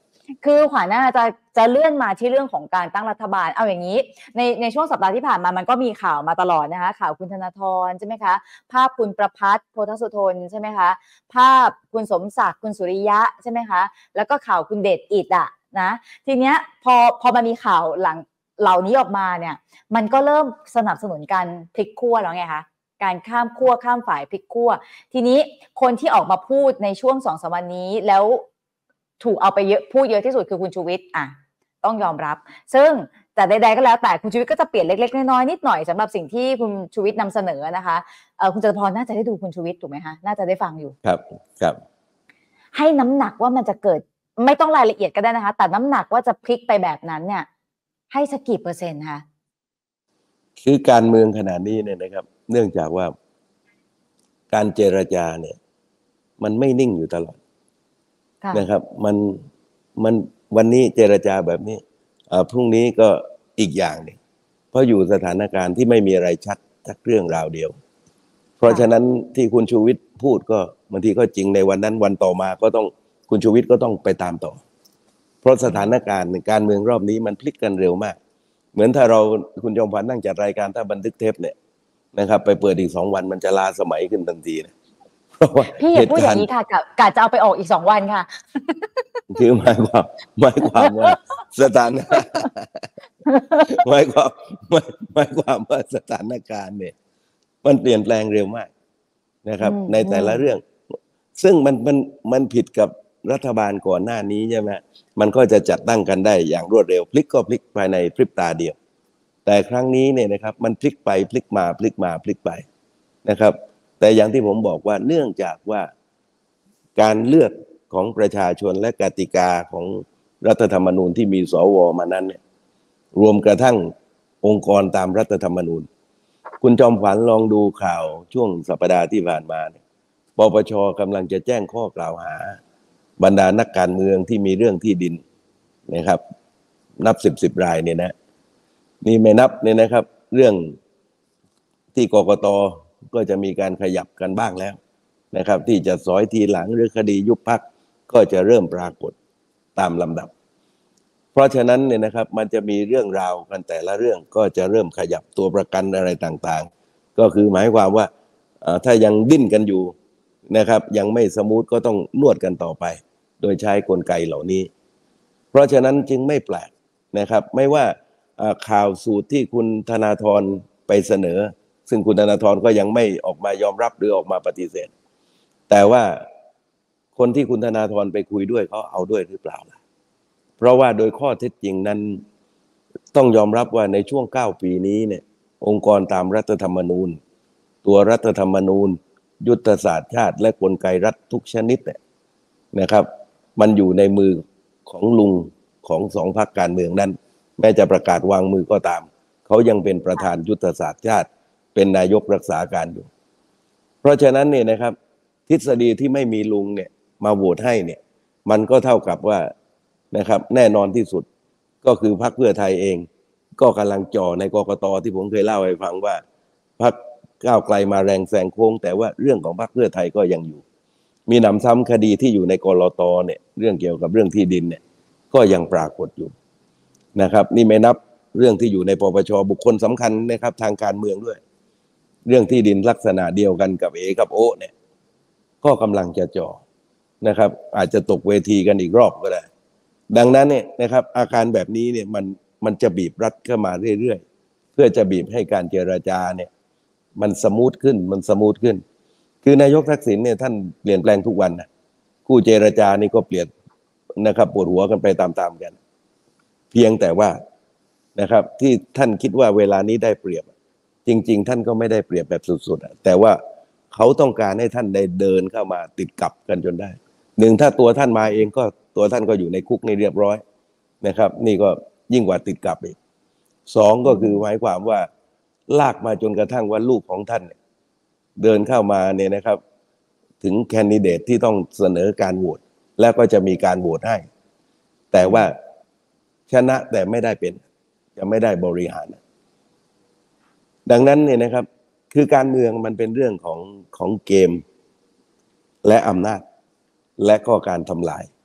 A: คือขวัญน่าจะจะเลื่อนมาที่เรื่องของการตั้งรัฐบาลเอาอย่างนี้ในในช่วงสัปดาห์ที่ผ่านมามันก็มีข่าวมาตลอดนะคะข่าวคุณธนาธรใช่ไหมคะภาพคุณประภัสโพธสุทนใช่ไหมคะภาพคุณสมศักดิ์คุณสุริยะใช่ไหมคะแล้วก็ข่าวคุณเดชอิฐอะนะทีเนี้ยพอพอมามีข่าวหลังเหล่านี้ออกมาเนี่ยมันก็เริ่มสนับสนุนการพลิกขั้วแล้วไงคะการข้ามขั้วข้ามฝ่ายพลิกขั้วทีนี้คนที่ออกมาพูดในช่วงสองสามวันนี้แล้วถูกเอาไปเยอะพูดเยอะที่สุดคือคุณชูวิทย์อ่ะต้องยอมรับซึ่งแต่ใดๆก็แล้วแต่คุณชูวิทย์ก็จะเปลี่ยนเล็กๆน้อยๆนิดหน่อยสำหรับสิ่งที่คุณชูวิทย์นำเสนอนะคะเออคุณจตุพรน่าจะได้ดูคุณชูวิทย์ถูกไหมคะน่าจะได้ฟังอยู่
B: ครับครับ
A: ให้น้ำหนักว่ามันจะเกิดไม่ต้องรายละเอียดก็ได้นะคะแต่น้ำหนักว่าจะพลิกไปแบบนั้นเนี่ยให้สักกี่เปอร์เซ็นต์คะ
B: คือการเมืองขนาดนี้เนี่ยนะครับเนื่องจากว่าการเจรจาเนี่ยมันไม่นิ่งอยู่ตลอดนะครับมันมันวันนี้เจรจาแบบนี้พรุ่งนี้ก็อีกอย่างหนึ่งเพราะอยู่สถานการณ์ที่ไม่มีอะไรชัดสักเรื่องราวเดียวเพราะฉะนั้นที่คุณชูวิทย์พูดก็บางทีก็จริงในวันนั้นวันต่อมาก็ต้องคุณชูวิทย์ก็ต้องไปตามต่อเพราะสถานการณ์การเมืองรอบนี้มันพลิกกันเร็วมากเหมือนถ้าเราคุณจอมขวัญนั่งจัดรายการถ้าบันทึกเทปเนี่ยนะครับไปเปิดอีกสองวันมันจะล้าสมัยขึ้นทันทีนะ
A: พี่อย่าพูดอย่างนี้ค่ะกะจะเอาไปออกอีกสองวันค่ะ
B: คือหมายความหมายความว่าสถานหมายความหมายความว่าสถานการณ์เนี่ยมันเปลี่ยนแปลงเร็วมากนะครับในแต่ละเรื่องซึ่งมันมันมันผิดกับรัฐบาลก่อนหน้านี้ใช่ไหมมันก็จะจัดตั้งกันได้อย่างรวดเร็วพลิกก็พลิกภายในพริบตาเดียวแต่ครั้งนี้เนี่ยนะครับมันพลิกไปพลิกมาพลิกมาพลิกไปนะครับแต่อย่างที่ผมบอกว่าเนื่องจากว่าการเลือกของประชาชนและกติกาของรัฐธรรมนูญที่มีสวมานั้นเนี่ยรวมกระทั่งองค์กรตามรัฐธรรมนูญคุณจอมขวัญลองดูข่าวช่วงสัปดาห์ที่ผ่านมาเนี่ยปปช.กำลังจะแจ้งข้อกล่าวหาบรรดานักการเมืองที่มีเรื่องที่ดินนะครับนับสิบสิบรายเนี่ยนะนี่ไม่นับเนี่ยนะครับเรื่องที่กกต.ก็จะมีการขยับกันบ้างแล้วนะครับที่จะสอยทีหลังหรือคดียุบพรรคก็จะเริ่มปรากฏตามลำดับเพราะฉะนั้นเนี่ยนะครับมันจะมีเรื่องราวกันแต่ละเรื่องก็จะเริ่มขยับตัวประกันอะไรต่างๆก็คือหมายความว่าถ้ายังดิ้นกันอยู่นะครับยังไม่สมูทก็ต้องนวดกันต่อไปโดยใช้กลไกเหล่านี้เพราะฉะนั้นจึงไม่แปลกนะครับไม่ว่าข่าวสูตรที่คุณธนาธรไปเสนอซึ่งคุณธนาธรก็ยังไม่ออกมายอมรับหรือออกมาปฏิเสธแต่ว่าคนที่คุณธนาธรไปคุยด้วยเขาเอาด้วยหรือเปล่าล่ะเพราะว่าโดยข้อเท็จจริงนั้นต้องยอมรับว่าในช่วงเก้าปีนี้เนี่ยองค์กรตามรัฐธรรมนูญตัวรัฐธรรมนูญยุทธศาสตร์ชาติและกลไกรัฐทุกชนิดเนี่ยนะครับมันอยู่ในมือของลุงของสองพรรคการเมืองนั้นแม้จะประกาศวางมือก็ตามเขายังเป็นประธานยุทธศาสตร์ชาติเป็นนายกรักษาการอยู่เพราะฉะนั้นเนี่ยนะครับทฤษฎีที่ไม่มีลุงเนี่ยมาโหวตให้เนี่ยมันก็เท่ากับว่านะครับแน่นอนที่สุดก็คือพรรคเพื่อไทยเองก็กำลังจ่อในกกต.ที่ผมเคยเล่าให้ฟังว่าพรรคก้าวไกลมาแรงแซงโค้งแต่ว่าเรื่องของพรรคเพื่อไทยก็ยังอยู่มีหนำซ้ำคดีที่อยู่ในกลต.เนี่ยเรื่องเกี่ยวกับเรื่องที่ดินเนี่ยก็ยังปรากฏอยู่นะครับนี่ไม่นับเรื่องที่อยู่ในปปช.บุคคลสำคัญนะครับทางการเมืองด้วยเรื่องที่ดินลักษณะเดียวกันกับเอกับโอเนี่ยก็กำลังจะจ่อนะครับอาจจะตกเวทีกันอีกรอบก็ได้ดังนั้นเนี่ยนะครับอาการแบบนี้เนี่ยมันมันจะบีบรัดเข้ามาเรื่อยๆเพื่อจะบีบให้การเจรจาเนี่ยมันสมูทขึ้นมันสมูทขึ้นคือนายกทักษิณเนี่ยท่านเปลี่ยนแปลงทุกวันนะคู่เจรจานี่ก็เปลี่ยนนะครับปวดหัวกันไปตามๆกันเพียงแต่ว่านะครับที่ท่านคิดว่าเวลานี้ได้เปรียบจริงๆท่านก็ไม่ได้เปรียบแบบสุดๆแต่ว่าเขาต้องการให้ท่านได้เดินเข้ามาติดกับกันจนได้หนึ่งถ้าตัวท่านมาเองก็ตัวท่านก็อยู่ในคุกในเรียบร้อยนะครับนี่ก็ยิ่งกว่าติดกับอีกสองก็คือหมายความว่าลากมาจนกระทั่งว่าลูกของท่านเดินเข้ามาเนี่ยนะครับถึงแคนดิเดตที่ต้องเสนอการโหวตแล้วก็จะมีการโหวตให้แต่ว่าชนะแต่ไม่ได้เป็นจะไม่ได้บริหารดังนั้นเนี่ยนะครับคือการเมืองมันเป็นเรื่องของของเกมและอำนาจและก็การทำลาย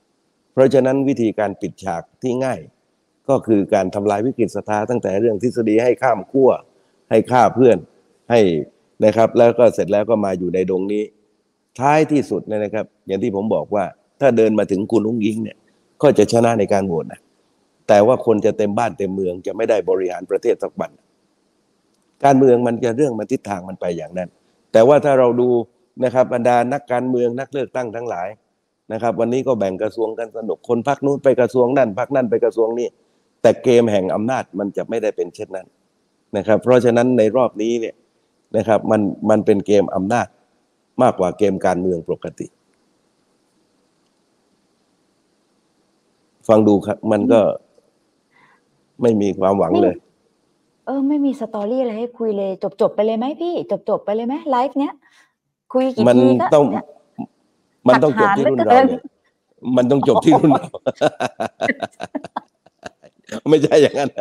B: เพราะฉะนั้นวิธีการปิดฉากที่ง่ายก็คือการทำลายวิกฤตศรัทธาตั้งแต่เรื่องทฤษฎีให้ข้ามขั้วให้ฆ่าเพื่อนให้นะครับแล้วก็เสร็จแล้วก็มาอยู่ในดงนี้ท้ายที่สุดเนี่ยนะครับอย่างที่ผมบอกว่าถ้าเดินมาถึงคุณอุ้งอิงเนี่ยก็จะชนะในการโหวตนะแต่ว่าคนจะเต็มบ้านเต็มเมืองจะไม่ได้บริหารประเทศสักวันการเมืองมันจะเรื่องมันทิศทางมันไปอย่างนั้นแต่ว่าถ้าเราดูนะครับบรรดานักการเมืองนักเลือกตั้งทั้งหลายนะครับวันนี้ก็แบ่งกระทรวงกันสนุกคนพรรคนู้นไปกระทรวงนั่นพรรคนั่นไปกระทรวงนี้แต่เกมแห่งอำนาจมันจะไม่ได้เป็นเช่นนั้นนะครับเพราะฉะนั้นในรอบนี้เนี่ยนะครับมันมันเป็นเกมอำนาจมากกว่าเกมการเมืองปกติฟังดูครับมันก็ไม่มีความหวังเลย
A: เออไม่มีสตอรี่อะไรให้คุยเลยจบจบไปเลยไหมพี่จบจบไปเลยไหมไลฟ์เนี้ยคุยกี่ทีก็
B: ต้องมันต้องจบที่รุ่นเราเนี่ยมันต้องจบที่รุ่นเราไม่ใช่อย่างนั้น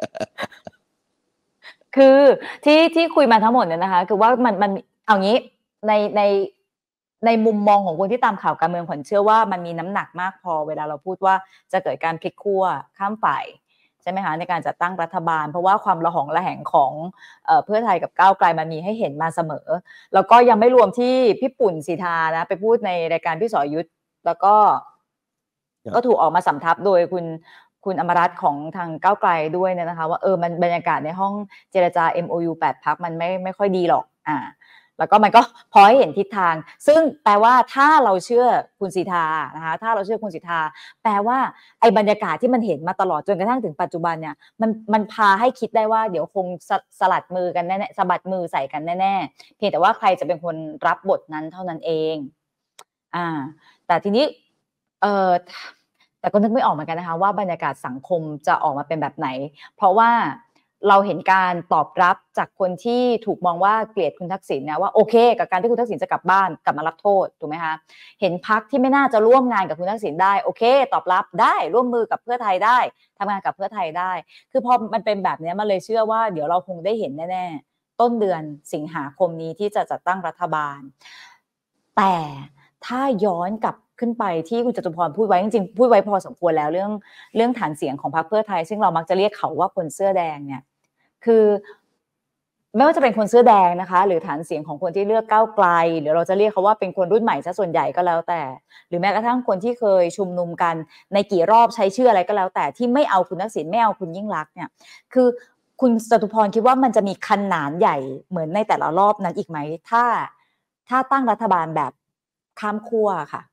A: คือที่ที่คุยมาทั้งหมดเนี่ยนะคะคือว่ามันมันเอางี้ในในในมุมมองของคนที่ตามข่าวการเมืองขวัญเชื่อว่ามันมีน้ำหนักมากพอเวลาเราพูดว่าจะเกิดการพลิกขั้วข้ามฝ่ายใช่ไหมคะในการจัดตั้งรัฐบาลเพราะว่าความระหองระแหงของเอ่อเพื่อไทยกับก้าวไกลมันมีให้เห็นมาเสมอแล้วก็ยังไม่รวมที่พี่ปุ่นสีทานะไปพูดในรายการพี่สรยุทธแล้วก็ก็ถูกออกมาสำทับโดยคุณคุณอมรัตน์ของทางก้าวไกลด้วยเนี่ยนะคะว่าเออมันบรรยากาศในห้องเจรจา เอ็ม โอ ยู แปดพรรคมันไม่ไม่ค่อยดีหรอกอ่าแล้วก็มันก็พอให้เห็นทิศทางซึ่งแปลว่าถ้าเราเชื่อคุณสีทานะคะถ้าเราเชื่อคุณสีทาแปลว่าไอ้บรรยากาศที่มันเห็นมาตลอดจนกระทั่งถึงปัจจุบันเนี่ยมันมันพาให้คิดได้ว่าเดี๋ยวคงสสลัดมือกันแน่ๆสะบัดมือใส่กันแน่ๆเพียงแต่ว่าใครจะเป็นคนรับบทนั้นเท่านั้นเองอ่าแต่ทีนี้เออแต่ก็นึกไม่ออกเหมือนกันนะคะว่าบรรยากาศสังคมจะออกมาเป็นแบบไหนเพราะว่าเราเห็นการตอบรับจากคนที่ถูกมองว่าเกลียดคุณทักษิณนะว่าโอเคกับการที่คุณทักษิณจะกลับบ้านกลับมารับโทษถูกไหมคะเห็นพรรคที่ไม่น่าจะร่วมงานกับคุณทักษิณได้โอเคตอบรับได้ร่วมมือกับเพื่อไทยได้ทำงานกับเพื่อไทยได้คือพอมันเป็นแบบนี้มันเลยเชื่อว่าเดี๋ยวเราคงได้เห็นแน่ๆต้นเดือนสิงหาคมนี้ที่จะจัดตั้งรัฐบาลแต่ถ้าย้อนกลับขึ้นไปที่คุณจตุพรพูดไว้จริงๆพูดไว้พอสมควรแล้วเรื่องเรื่องฐานเสียงของพรรคเพื่อไทยซึ่งเรามักจะเรียกเขาว่าคนเสื้อแดงเนี่ยคือไม่ว่าจะเป็นคนเสื้อแดงนะคะหรือฐานเสียงของคนที่เลือกก้าวไกลหรือเราจะเรียกเขาว่าเป็นคนรุ่นใหม่ซะส่วนใหญ่ก็แล้วแต่หรือแม้กระทั่งคนที่เคยชุมนุมกันในกี่รอบใช้ชื่ออะไรก็แล้วแต่ที่ไม่เอาคุณทักษิณไม่เอาคุณยิ่งลักษณ์เนี่ยคือคุณจตุพรคิดว่ามันจะมีขนาดใหญ่เหมือนในแต่ละรอบนั้นอีกไหมถ้าถ้าตั้งรัฐบาลแบบข้ามขั้วค่ะ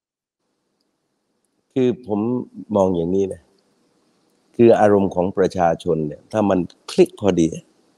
B: คือผมมองอย่างนี้นะคืออารมณ์ของประชาชนเนี่ยถ้ามันคลิกพอดี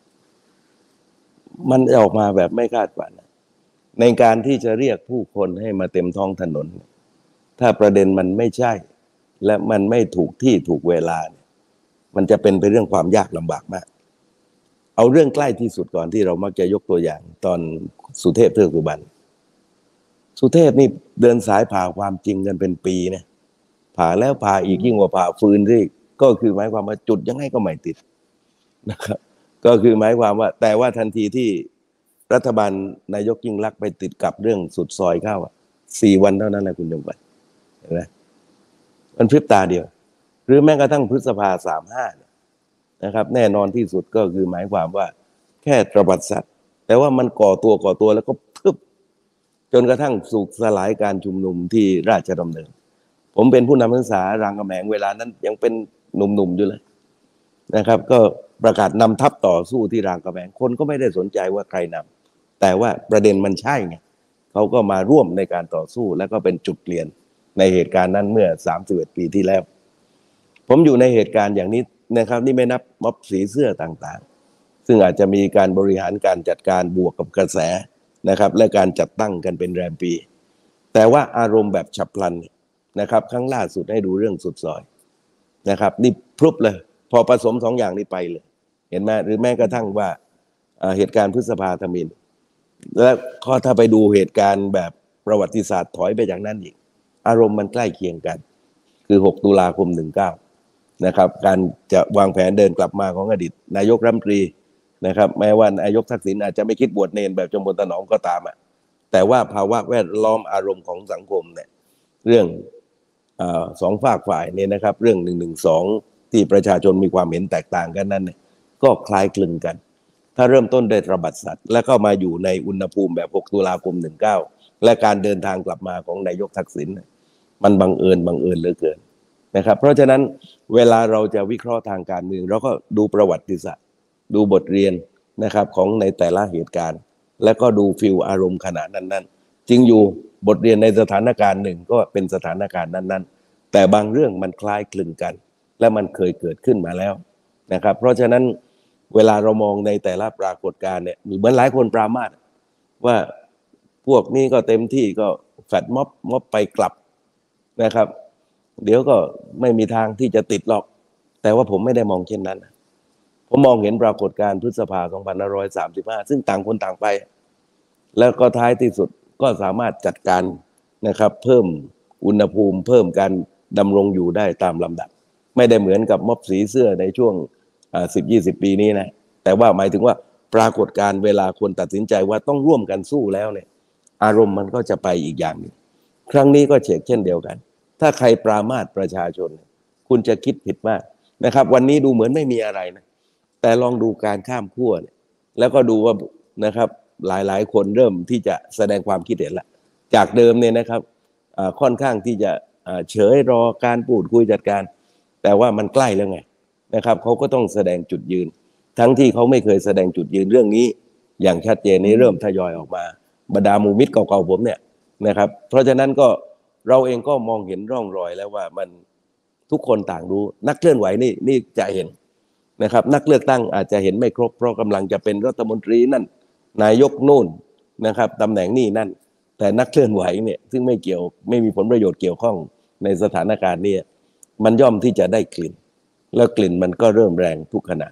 B: มันออกมาแบบไม่คาดฝันในการที่จะเรียกผู้คนให้มาเต็มท้องถนนถ้าประเด็นมันไม่ใช่และมันไม่ถูกที่ถูกเวลาเนี่ยมันจะเป็นไปเรื่องความยากลำบากมากเอาเรื่องใกล้ที่สุดก่อนที่เรามักจะยกตัวอย่างตอนสุเทพเทือกสุบรรณสุเทพนี่เดินสายผ่าความจริงกันเป็นปีนะผ่าแล้วผ่าอีกยิ่งกว่าผ่าฟืนที่ก็คือหมายความว่าจุดยังไงก็ไม่ติดนะครับก็คือหมายความว่าแต่ว่าทันทีที่รัฐบาลนายกยิ่งลักษณ์ไปติดกับเรื่องสุดซอยเข้าสี่วันเท่านั้นแหละคุณจงไปเห็นไหมมันพริบตาเดียวหรือแม้กระทั่งพฤษภาสามห้านะครับแน่นอนที่สุดก็คือหมายความว่าแค่ตระบัดสัตว์แต่ว่ามันก่อตัวก่อตัวแล้วก็ทึบจนกระทั่งสุกสลายการชุมนุมที่ราชดำเนินผมเป็นผู้นำนักศึกษารามคำแหงเวลานั้นยังเป็นหนุ่มๆอยู่เลยนะครับก็ประกาศนำทัพต่อสู้ที่รามคำแหงคนก็ไม่ได้สนใจว่าใครนำแต่ว่าประเด็นมันใช่ไงเขาก็มาร่วมในการต่อสู้แล้วก็เป็นจุดเปลี่ยนในเหตุการณ์นั้นเมื่อสามสิบเอ็ดปีที่แล้วผมอยู่ในเหตุการณ์อย่างนี้นะครับนี่ไม่นับม็อบสีเสื้อต่างๆซึ่งอาจจะมีการบริหารการจัดการบวกกับกระแสนะครับและการจัดตั้งกันเป็นแรมปีแต่ว่าอารมณ์แบบฉับพลันนะครับครั้งล่าสุดให้ดูเรื่องสุดซอยนะครับนี่พรุบเลยพอผสมสองอย่างนี้ไปเลยเห็นไหมหรือแม้กระทั่งว่าเหตุการณ์พฤษภาธมิฬแล้วก็ถ้าไปดูเหตุการณ์แบบประวัติศาสตร์ถอยไปจากนั้นอีกอารมณ์มันใกล้เคียงกันคือหกตุลาคมสิบเก้านะครับการจะวางแผนเดินกลับมาของอดีตนายกรัฐมนตรีนะครับแม้ว่านายกทักษิณอาจจะไม่คิดบวชเนรแบบจอมพลถนอมก็ตามอ่ะแต่ว่าภาวะแวดล้อมอารมณ์ของสังคมเนี่ยเรื่องอาสองฝากฝ่ายเนี่ยนะครับเรื่องหนึ่งหนึ่งสองที่ประชาชนมีความเห็นแตกต่างกันนั้นเนี่ยก็คล้ายคลึงกัน ถ้าเริ่มต้นด้วยระบาดสัตว์ แล้วก็มาอยู่ในอุณหภูมิแบบหกตุลาคมหนึ่งเก้าและการเดินทางกลับมาของนายกทักษิณมันบังเอิญบังเอิญเหลือเกินนะครับเพราะฉะนั้นเวลาเราจะวิเคราะห์ทางการเมืองเราก็ดูประวัติศาสตร์ดูบทเรียนนะครับของในแต่ละเหตุการณ์แล้วก็ดูฟิลอารมณ์ขณะนั้นๆจริงอยู่บทเรียนในสถานการณ์หนึ่งก็เป็นสถานการณ์นั้นๆแต่บางเรื่องมันคล้ายคลึงกันและมันเคยเกิดขึ้นมาแล้วนะครับเพราะฉะนั้นเวลาเรามองในแต่ละปรากฏการณ์เนี่ยเหมือนหลายคนปรามาสว่าพวกนี้ก็เต็มที่ก็แฟดม็อบม็อบไปกลับนะครับเดี๋ยวก็ไม่มีทางที่จะติดหรอกแต่ว่าผมไม่ได้มองเช่นนั้นผมมองเห็นปรากฏการณ์พฤษภาสองพันห้าร้อยสามสิบห้าซึ่งต่างคนต่างไปแล้วก็ท้ายที่สุดก็สามารถจัดการนะครับเพิ่มอุณหภูมิเพิ่มการดำรงอยู่ได้ตามลำดับไม่ได้เหมือนกับม็อบสีเสื้อในช่วงสิบยี่สิบปีนี้นะแต่ว่าหมายถึงว่าปรากฏการณ์เวลาคนตัดสินใจว่าต้องร่วมกันสู้แล้วเนี่ยอารมณ์มันก็จะไปอีกอย่างหนึ่งครั้งนี้ก็เช่นเช่นเดียวกันถ้าใครปรามาสประชาชนคุณจะคิดผิดมากนะครับวันนี้ดูเหมือนไม่มีอะไรนะแต่ลองดูการข้ามขั้วเนี่ยแล้วก็ดูว่านะครับหลายๆคนเริ่มที่จะแสดงความคิดเห็นละจากเดิมเนี่ยนะครับค่อนข้างที่จะเฉยรอการพูดคุยจัดการแต่ว่ามันใกล้แล้วไงนะครับเขาก็ต้องแสดงจุดยืนทั้งที่เขาไม่เคยแสดงจุดยืนเรื่องนี้อย่างชัดเจนนี้เริ่มทยอยออกมาบรรดาหมู่มิตรเก่าๆผมเนี่ยนะครับเพราะฉะนั้นก็เราเองก็มองเห็นร่องรอยแล้วว่ามันทุกคนต่างรู้นักเคลื่อนไหวนี่นี่จะเห็นนะครับนักเลือกตั้งอาจจะเห็นไม่ครบเพราะกำลังจะเป็นรัฐมนตรีนั่นนายกนู่นนะครับตำแหน่งนี่นั่นแต่นักเคลื่อนไหวเนี่ยซึ่งไม่เกี่ยวไม่มีผลประโยชน์เกี่ยวข้องในสถานการณ์นี้มันย่อมที่จะได้กลิ่นแล้วกลิ่นมันก็เริ่มแรงทุกขณะ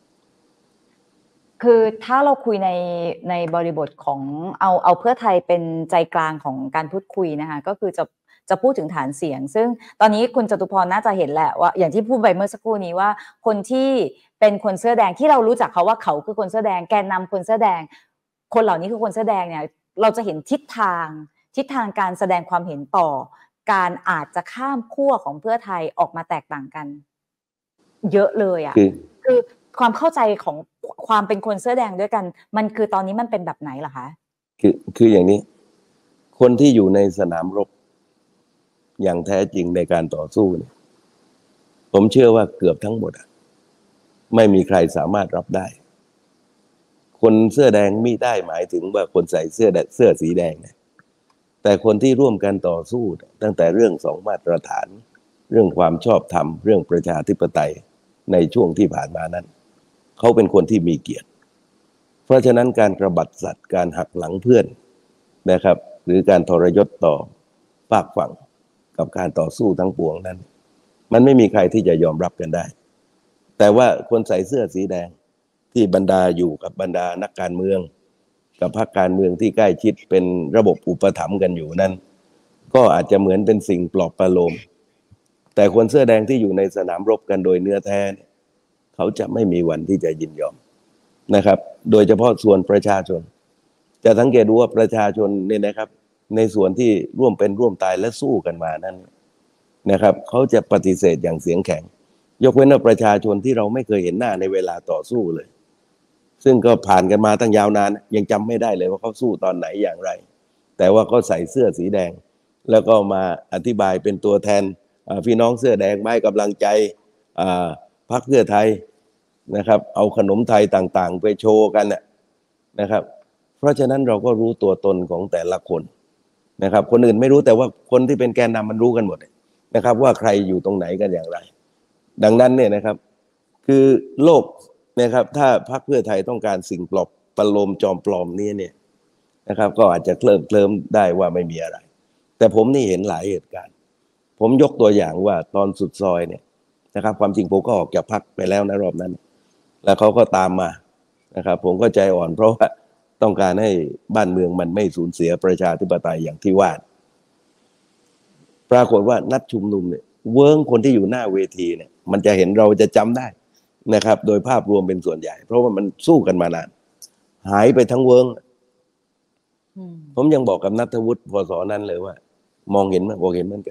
A: คือถ้าเราคุยในในบริบทของเอาเอาเพื่อไทยเป็นใจกลางของการพูดคุยนะคะก็คือจะจะพูดถึงฐานเสียงซึ่งตอนนี้คุณจตุพรน่าจะเห็นแหละว่าอย่างที่พูดไปเมื่อสักครู่นี้ว่าคนที่เป็นคนเสื้อแดงที่เรารู้จักเขาว่าเขาคือคนเสื้อแดงแกนนำคนเสื้อแดงคนเหล่านี้คือคนเสื้อแดงเนี่ยเราจะเห็นทิศทางทิศทางการแสดงความเห็นต่อการอาจจะข้ามขั้วของเพื่อไทยออกมาแตกต่างกันเยอะเลยอ่ะคือความเข้าใจของความเป็นคนเสื้อแดงด้วยกันมันคือตอนนี้มันเป็นแบบไหนล่ะคะ
B: คือคืออย่างนี้คนที่อยู่ในสนามรบอย่างแท้จริงในการต่อสู้เนี่ยผมเชื่อว่าเกือบทั้งหมดไม่มีใครสามารถรับได้คนเสื้อแดงมิได้หมายถึงว่าคนใส่เสื้อเสื้อสีแดงนะแต่คนที่ร่วมกันต่อสู้ตั้งแต่เรื่องสองมาตรฐานเรื่องความชอบธรรมเรื่องประชาธิปไตยในช่วงที่ผ่านมานั้นเขาเป็นคนที่มีเกียรติเพราะฉะนั้นการกระบัดสัตว์การหักหลังเพื่อนนะครับหรือการทรยศต่อฝากฝั่งกับการต่อสู้ทั้งปวงนั้นมันไม่มีใครที่จะยอมรับกันได้แต่ว่าคนใส่เสื้อสีแดงที่บรรดาอยู่กับบรรดานักการเมืองกับพรรคการเมืองที่ใกล้ชิดเป็นระบบอุปถัมภ์กันอยู่นั้นก็อาจจะเหมือนเป็นสิ่งปลอบประโลมแต่คนเสื้อแดงที่อยู่ในสนามรบกันโดยเนื้อแท้เขาจะไม่มีวันที่จะยินยอมนะครับโดยเฉพาะส่วนประชาชนจะสังเกตดูว่าประชาชนเนี่ยนะครับในส่วนที่ร่วมเป็นร่วมตายและสู้กันมานั้นนะครับเขาจะปฏิเสธอย่างเสียงแข็งยกเว้นว่าประชาชนที่เราไม่เคยเห็นหน้าในเวลาต่อสู้เลยซึ่งก็ผ่านกันมาตั้งยาวนานยังจำไม่ได้เลยว่าเขาสู้ตอนไหนอย่างไรแต่ว่าเขาใส่เสื้อสีแดงแล้วก็มาอธิบายเป็นตัวแทนพี่น้องเสื้อแดงมาให้กำลังใจพรรคเพื่อไทยนะครับเอาขนมไทยต่างๆไปโชว์กันนะครับเพราะฉะนั้นเราก็รู้ตัวตนของแต่ละคนนะครับคนอื่นไม่รู้แต่ว่าคนที่เป็นแกนนำมันรู้กันหมดนะครับว่าใครอยู่ตรงไหนกันอย่างไรดังนั้นเนี่ยนะครับคือโลกนะครับถ้าพรรคเพื่อไทยต้องการสิ่งปลอบประโลมจอมปลอมนี้เนี่ยนะครับก็อาจจะเคลิ้มเคลิ้มได้ว่าไม่มีอะไรแต่ผมนี่เห็นหลายเหตุการณ์ผมยกตัวอย่างว่าตอนสุดซอยเนี่ยนะครับความจริงผมก็ออกจากพรรคไปแล้วนะรอบนั้นแล้วเขาก็ตามมานะครับผมก็ใจอ่อนเพราะว่าต้องการให้บ้านเมืองมันไม่สูญเสียประชาธิปไตยอย่างที่ว่าปรากฏว่านัดชุมนุมเนี่ยเวิ้งคนที่อยู่หน้าเวทีเนี่ยมันจะเห็นเราจะจำได้นะครับโดยภาพรวมเป็นส่วนใหญ่เพราะว่ามันสู้กันมานานหายไปทั้งเวิ้งผมยังบอกกับณัฐวุฒิพศนั้นเลยว่ามองเห็นไหมบอกเห็นเหมือนกัน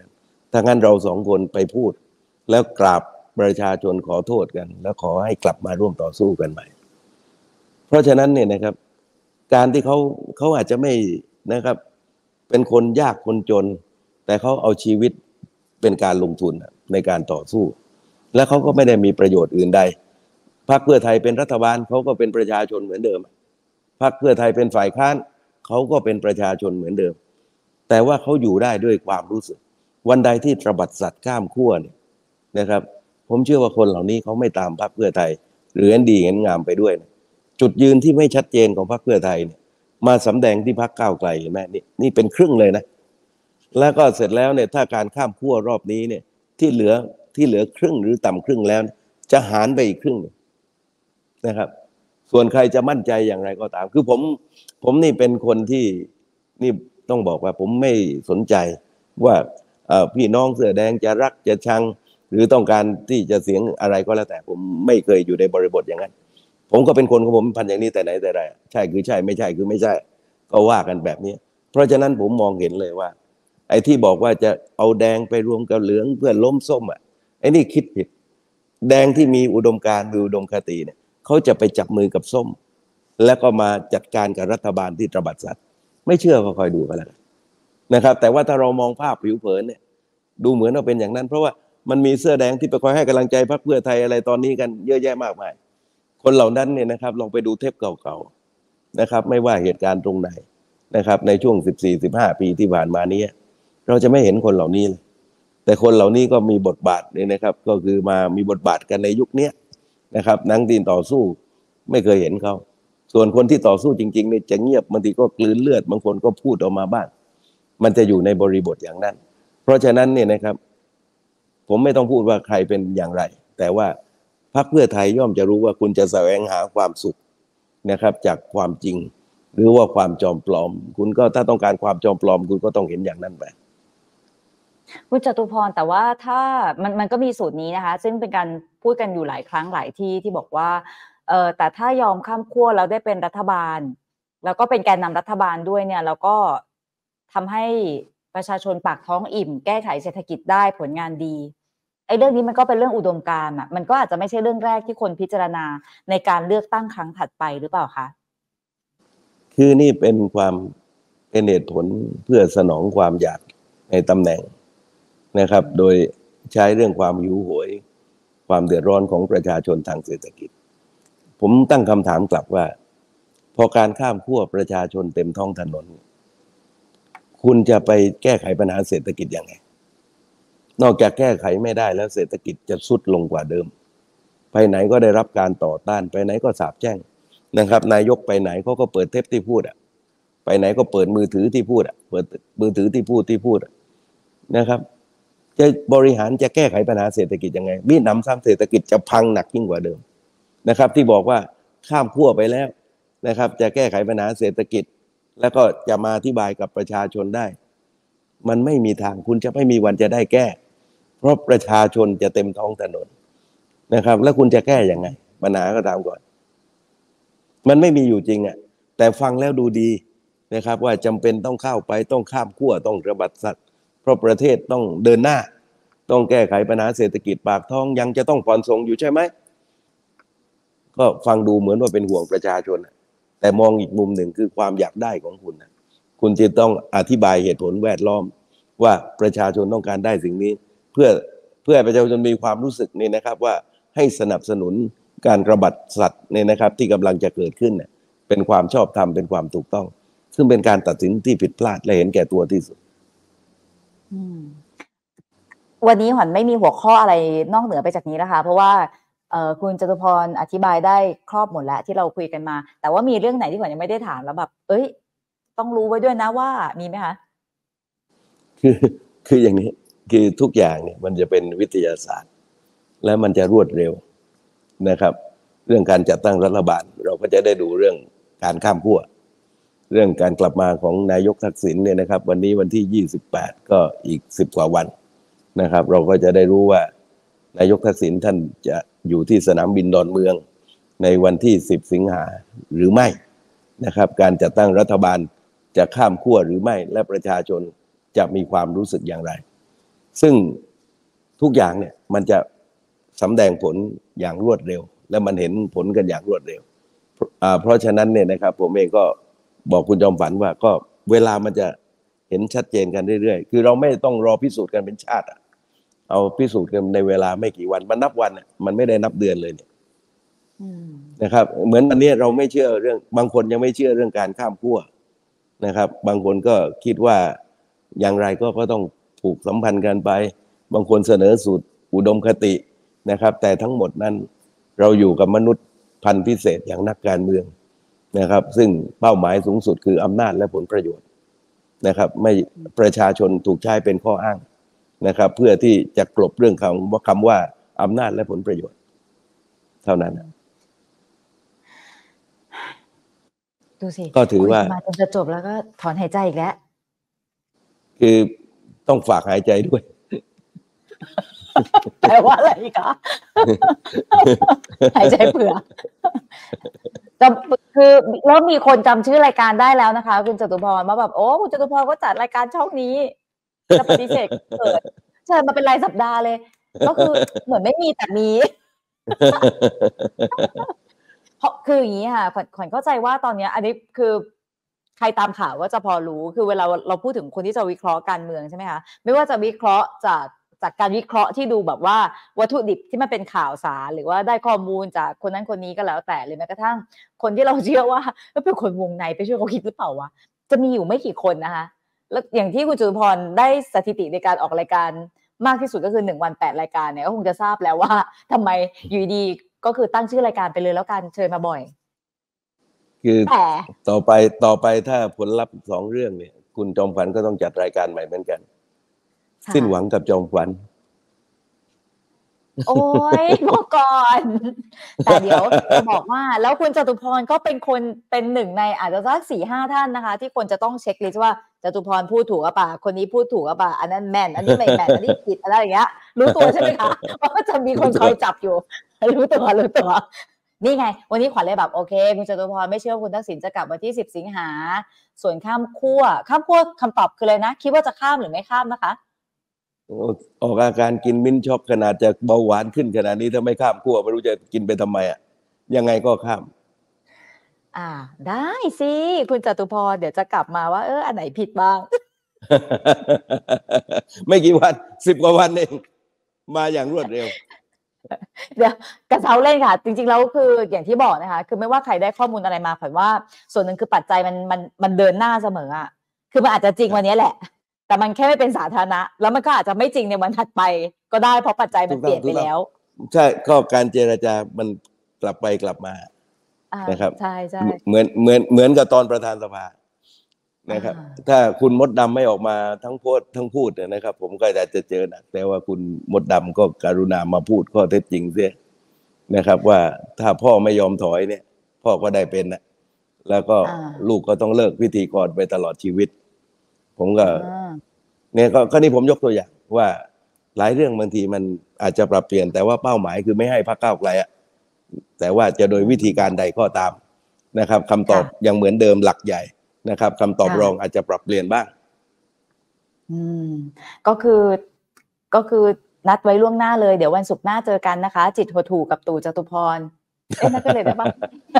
B: ถ้างั้นเราสองคนไปพูดแล้วกราบประชาชนขอโทษกันแล้วขอให้กลับมาร่วมต่อสู้กันใหม่เพราะฉะนั้นเนี่ยนะครับการที่เขาเขาอาจจะไม่นะครับเป็นคนยากคนจนแต่เขาเอาชีวิตเป็นการลงทุนในการต่อสู้และเขาก็ไม่ได้มีประโยชน์อื่นใดพรรคเพื่อไทยเป็นรัฐบาลเขาก็เป็นประชาชนเหมือนเดิมพรรคเพื่อไทยเป็นฝ่ายค้านเขาก็เป็นประชาชนเหมือนเดิมแต่ว่าเขาอยู่ได้ด้วยความรู้สึกวันใดที่ตระบัดสัตว์ข้ามขั้วเนี่ยนะครับผมเชื่อว่าคนเหล่านี้เขาไม่ตามพรรคเพื่อไทยหรือเห็นดีเห็นงามไปด้วยนะจุดยืนที่ไม่ชัดเจนของพรรคเพื่อไทยเนี่ยมาสำแดงที่พรรคก้าวไกลเห็นไหมนี่นี่เป็นครึ่งเลยนะแล้วก็เสร็จแล้วเนี่ยถ้าการข้ามขั้วรอบนี้เนี่ยที่เหลือที่เหลือครึ่งหรือต่ำครึ่งแล้วจะหารไปอีกครึ่งนะครับส่วนใครจะมั่นใจอย่างไรก็ตามคือผมผมนี่เป็นคนที่นี่ต้องบอกว่าผมไม่สนใจว่าพี่น้องเสื้อแดงจะรักจะชังหรือต้องการที่จะเสียงอะไรก็แล้วแต่ผมไม่เคยอยู่ในบริบทอย่างนั้นผมก็เป็นคนของผมพันอย่างนี้แต่ไหนแต่ไรใช่คือใช่ไม่ใช่คือไม่ใช่ก็ว่ากันแบบนี้เพราะฉะนั้นผมมองเห็นเลยว่าไอ้ที่บอกว่าจะเอาแดงไปรวมกับเหลืองเพื่อล้มส้มอ่ะไอ้นี่คิดผิดแดงที่มีอุดมการณ์มีอุดมคติเนี่ยเขาจะไปจับมือกับส้มแล้วก็มาจัดการกับรัฐบาลที่ตระบัดสัตว์ไม่เชื่อก็คอยดูกันแล้วนะครับแต่ว่าถ้าเรามองภาพผิวเผินเนี่ยดูเหมือนว่าเป็นอย่างนั้นเพราะว่ามันมีเสื้อแดงที่ไปคอยให้กำลังใจพรรคเพื่อไทยอะไรตอนนี้กันเยอะแยะมากมายคนเหล่านั้นเนี่ยนะครับลองไปดูเทปเก่าๆนะครับไม่ว่าเหตุการณ์ตรงไหนนะครับในช่วง สิบสี่ สิบห้า ปีที่ผ่านมานี้เราจะไม่เห็นคนเหล่านี้เลยแต่คนเหล่านี้ก็มีบทบาทเนี่ยนะครับก็คือมามีบทบาทกันในยุคนี้นะครับนังดินต่อสู้ไม่เคยเห็นเขาส่วนคนที่ต่อสู้จริงๆเนี่ยจะเงียบบางทีก็กลืนเลือดบางคนก็พูดออกมาบ้างมันจะอยู่ในบริบทอย่างนั้นเพราะฉะนั้นเนี่ยนะครับผมไม่ต้องพูดว่าใครเป็นอย่างไรแต่ว่าพรรคเพื่อไทยย่อมจะรู้ว่าคุณจะแสวงหาความสุขนะครับจากความจริงหรือว่าความจอมปลอมคุณก็ถ้าต้องการความจอมปลอมคุณก็ต้องเห็นอย่างนั้นไป
A: คุณจตุพรแต่ว่าถ้ามันมันก็มีสูตรนี้นะคะซึ่งเป็นการพูดกันอยู่หลายครั้งหลายที่ที่บอกว่าเออแต่ถ้ายอมข้ามขั้วแล้วได้เป็นรัฐบาลแล้วก็เป็นแกนนำรัฐบาลด้วยเนี่ยแล้วก็ทำให้ประชาชนปากท้องอิ่มแก้ไขเศรษฐกิจได้ผลงานดีไอ้เรื่องนี้มันก็เป็นเรื่องอุดมการณ์อ่ะมันก็อาจจะไม่ใช่เรื่องแรกที่คนพิจารณาในการเลือกตั้งครั้งถัดไปหรือเปล่าคะ
B: คือนี่เป็นความเป็นเหตุผลเพื่อสนองความอยากในตำแหน่งนะครับโดยใช้เรื่องความหิวโหยความเดือดร้อนของประชาชนทางเศรษฐกิจผมตั้งคำถามกลับว่าพอการข้ามขั้วประชาชนเต็มท้องถนนคุณจะไปแก้ไขปัญหาเศรษฐกิจยังไงนอกจากแก้ไขไม่ได้แล้วเศรษฐกิจจะทรุดลงกว่าเดิมไปไหนก็ได้รับการต่อต้านไปไหนก็สาปแช่งนะครับนายกไปไหนเขาก็เปิดเทปที่พูดอ่ะไปไหนก็เปิดมือถือที่พูดอ่ะเปิดมือถือที่พูดที่พูดนะครับจะบริหารจะแก้ไขปัญหาเศรษฐกิจยังไงมีหนำซ้ำเศรษฐกิจจะพังหนักยิ่งกว่าเดิมนะครับที่บอกว่าข้ามขั้วไปแล้วนะครับจะแก้ไขปัญหาเศรษฐกิจแล้วก็จะมาอธิบายกับประชาชนได้มันไม่มีทางคุณจะไม่มีวันจะได้แก้เพราะประชาชนจะเต็มท้องถนนนะครับแล้วคุณจะแก้ยังไงปัญหาก็ตามก่อนมันไม่มีอยู่จริงอ่ะแต่ฟังแล้วดูดีนะครับว่าจำเป็นต้องเข้าไปต้องข้ามขั้วต้องระบัดสัตว์เพราะประเทศต้องเดินหน้าต้องแก้ไขปัญหาเศรษฐกิจปากท้องยังจะต้องผ่อนส่งอยู่ใช่ไหมก็ฟังดูเหมือนว่าเป็นห่วงประชาชนแต่มองอีกมุมหนึ่งคือความอยากได้ของคุณนะคุณจะต้องอธิบายเหตุผลแวดล้อมว่าประชาชนต้องการได้สิ่งนี้เพื่อเพื่อประชาชนมีความรู้สึกนี่นะครับว่าให้สนับสนุนการระบาดสัตว์เนี่ยนะครับที่กำลังจะเกิดขึ้นเนี่ยเป็นความชอบธรรมเป็นความถูกต้องซึ่งเป็นการตัดสินที่ผิดพลาดและเห็นแก่ตัวที่สุด
A: วันนี้ขวัญไม่มีหัวข้ออะไรนอกเหนือไปจากนี้นะคะเพราะว่าเอ่อคุณจตุพรอธิบายได้ครอบหมดแล้วที่เราคุยกันมาแต่ว่ามีเรื่องไหนที่ขวัญยังไม่ได้ถามแล้วแบบเอ้ยต้องรู้ไว้ด้วยนะว่ามีไหมคะ
B: คือคืออย่างนี้คือทุกอย่างเนี่ยมันจะเป็นวิทยาศาสตร์และมันจะรวดเร็วนะครับเรื่องการจัดตั้งรัฐบาลเราก็จะได้ดูเรื่องการข้ามขั้วเรื่องการกลับมาของนายกทักษิณเนี่ยนะครับวันนี้วันที่ยี่สิบแปดก็อีกสิบกว่าวันนะครับเราก็จะได้รู้ว่านายกทักษิณท่านจะอยู่ที่สนามบินดอนเมืองในวันที่สิบสิงหาหรือไม่นะครับการจัดตั้งรัฐบาลจะข้ามขั้วหรือไม่และประชาชนจะมีความรู้สึกอย่างไรซึ่งทุกอย่างเนี่ยมันจะสำแดงผลอย่างรวดเร็วและมันเห็นผลกันอย่างรวดเร็วอ่าเพราะฉะนั้นเนี่ยนะครับผมเองก็บอกคุณจอมฝันว่าก็เวลามันจะเห็นชัดเจนกันเรื่อยๆคือเราไม่ต้องรอพิสูจน์กันเป็นชาติอะเอาพิสูจน์กันในเวลาไม่กี่วันมันนับวันเนี่ยมันไม่ได้นับเดือนเลยเนี่ยนะครับเหมือนวันนี้เราไม่เชื่อเรื่องบางคนยังไม่เชื่อเรื่องการข้ามขั้วนะครับบางคนก็คิดว่าอย่างไรก็ก็ต้องผูกสัมพันธ์กันไปบางคนเสนอสูตรอุดมคตินะครับแต่ทั้งหมดนั้นเราอยู่กับมนุษย์พันธุ์พิเศษอย่างนักการเมืองนะครับซึ่งเป้าหมายสูงสุดคืออำนาจและผลประโยชน์นะครับไม่ประชาชนถูกใช้เป็นข้ออ้างนะครับเพื่อที่จะกลบเรื่องคำว่าคำว่าอำนาจและผลประโยชน์เท่านั้น
A: ดูสิ
B: ก็ถือว่า
A: มาจนจะจบแล้วก็ถอนหายใจอีกแล้ว
B: คือต้องฝากหายใจด้วย
A: แปลว่าอะไรคะหายใจเผื่อจะคือแล้วมีคนจำชื่อรายการได้แล้วนะคะคุณจตุพรว่าแบบโอ้คุณจตุพรก็จัดรายการช่องนี้จะปฏิเสธเกิดเชิญมาเป็นรายสัปดาห์เลยก็คือเหมือนไม่มีแต่มีเพราะคืออย่างนี้ค่ะขวัญขวัญเข้าใจว่าตอนนี้อันนี้คือใครตามข่าวก็จะพอรู้คือเวลาเราพูดถึงคนที่จะวิเคราะห์การเมืองใช่ไหมคะไม่ว่าจะวิเคราะห์จากจากการวิเคราะห์ที่ดูแบบว่าวัตถุดิบที่มันเป็นข่าวสารหรือว่าได้ข้อมูลจากคนนั้นคนนี้ก็แล้วแต่หรือแม้กระทั่งคนที่เราเชื่อว่าเป็นคนวงในไปช่วยเขาคิดหรือเปล่าวะจะมีอยู่ไม่กี่คนนะคะแล้วอย่างที่คุณจตุพรได้สถิติในการออกรายการมากที่สุดก็คือหนึ่งวันแปดรายการเนี่ยก็คงจะทราบแล้วว่าทำไมอยู่ดีก็คือตั้งชื่อรายการไปเลยแล้วกันเชิญมาบ่อย
B: คือต่อไปต่อไปถ้าผลลัพธ์สองเรื่องเนี่ยคุณจอมขวัญก็ต้องจัดรายการใหม่เหมือนกันสิ้นหวังกับจอมขวัญ
A: โอ้ยบอกก่อนแต่เดี๋ยวจะบอกว่าแล้วคุณจตุพรก็เป็นคนเป็นหนึ่งในอาจจะสักสี่ห้าท่านนะคะที่คนจะต้องเช็คลิสต์ว่าจตุพรพูดถูกหรือเปล่าคนนี้พูดถูกหรือเปล่าอันนั้นแม่นอันนี้ไม่แม่นอันนี้ผิดอะไรอย่างเงี้ยรู้ตัวใช่ไหมคะว่าจะมีคนคอยจับอยู่รู้ตัวรู้ตัวนี่ไงวันนี้ขวัญเลยแบบโอเคคุณจตุพรไม่เชื่อคุณทักษิณจะกลับวันที่สิบสิงหาส่วนข้ามขั้วข้ามขั้วคำตอบคืออะไรนะคิดว่าจะข้ามหรือไม่ข้ามนะคะ
B: ออกอาการกินมิ้นช็อกขนาดจะเบาหวานขึ้นขนาดนี้ถ้าไม่ข้ามขั้วไม่รู้จะกินไปทำไมอ่ะยังไงก็ข้าม
A: อ่าได้สิคุณจตุพรเดี๋ยวจะกลับมาว่าเอออันไหนผิดบ้าง
B: ไม่กี่วันสิบกว่าวันเองมาอย่างรวดเร็ว
A: เดี๋ยวกระเช้าเล่นค่ะจริงๆแล้วคืออย่างที่บอกนะคะคือไม่ว่าใครได้ข้อมูลอะไรมาขวัญว่าส่วนหนึ่งคือปัจจัยมันมันมันเดินหน้าเสมออ่ะคือมันอาจจะจริงวันนี้แหละแต่มันแค่ไม่เป็นสาธารณะแล้วมันก็อาจจะไม่จริงในวันถัดไปก็ได้เพราะปัจจัยมันเปลี่ยนไปแล้ว
B: ใช่ก็การเจรจามันกลับไปกลับมานะครับ
A: ใช่ใช่
B: เหมือนเหมือนเหมือนกับตอนประธานสภานะครับถ้าคุณมดดำไม่ออกมาทั้งโพสทั้งพูดนะครับผมก็อาจจะเจอหนักแต่ว่าคุณมดดำก็กรุณามาพูดข้อเท็จจริงเสียนะครับว่าถ้าพ่อไม่ยอมถอยเนี่ยพ่อก็ได้เป็นนะแล้วก็ลูกก็ต้องเลิกพิธีกรไปตลอดชีวิตผมก็เนี่ยก็นี่ผมยกตัวอย่างว่าหลายเรื่องบางทีมันอาจจะปรับเปลี่ยนแต่ว่าเป้าหมายคือไม่ให้พรรคก้าวไกลอะแต่ว่าจะโดยวิธีการใดก็ตามนะครับคำตอบยังเหมือนเดิมหลักใหญ่นะครับคำตอบรองอาจจะปรับเปลี่ยนบ้าง
A: อืมก็คือก็คือนัดไว้ล่วงหน้าเลยเดี๋ยววันศุกร์หน้าเจอกันนะคะจิตหัวถูกกับตู่จตุพรเอ๊ะนัดกันเลยได้ปะ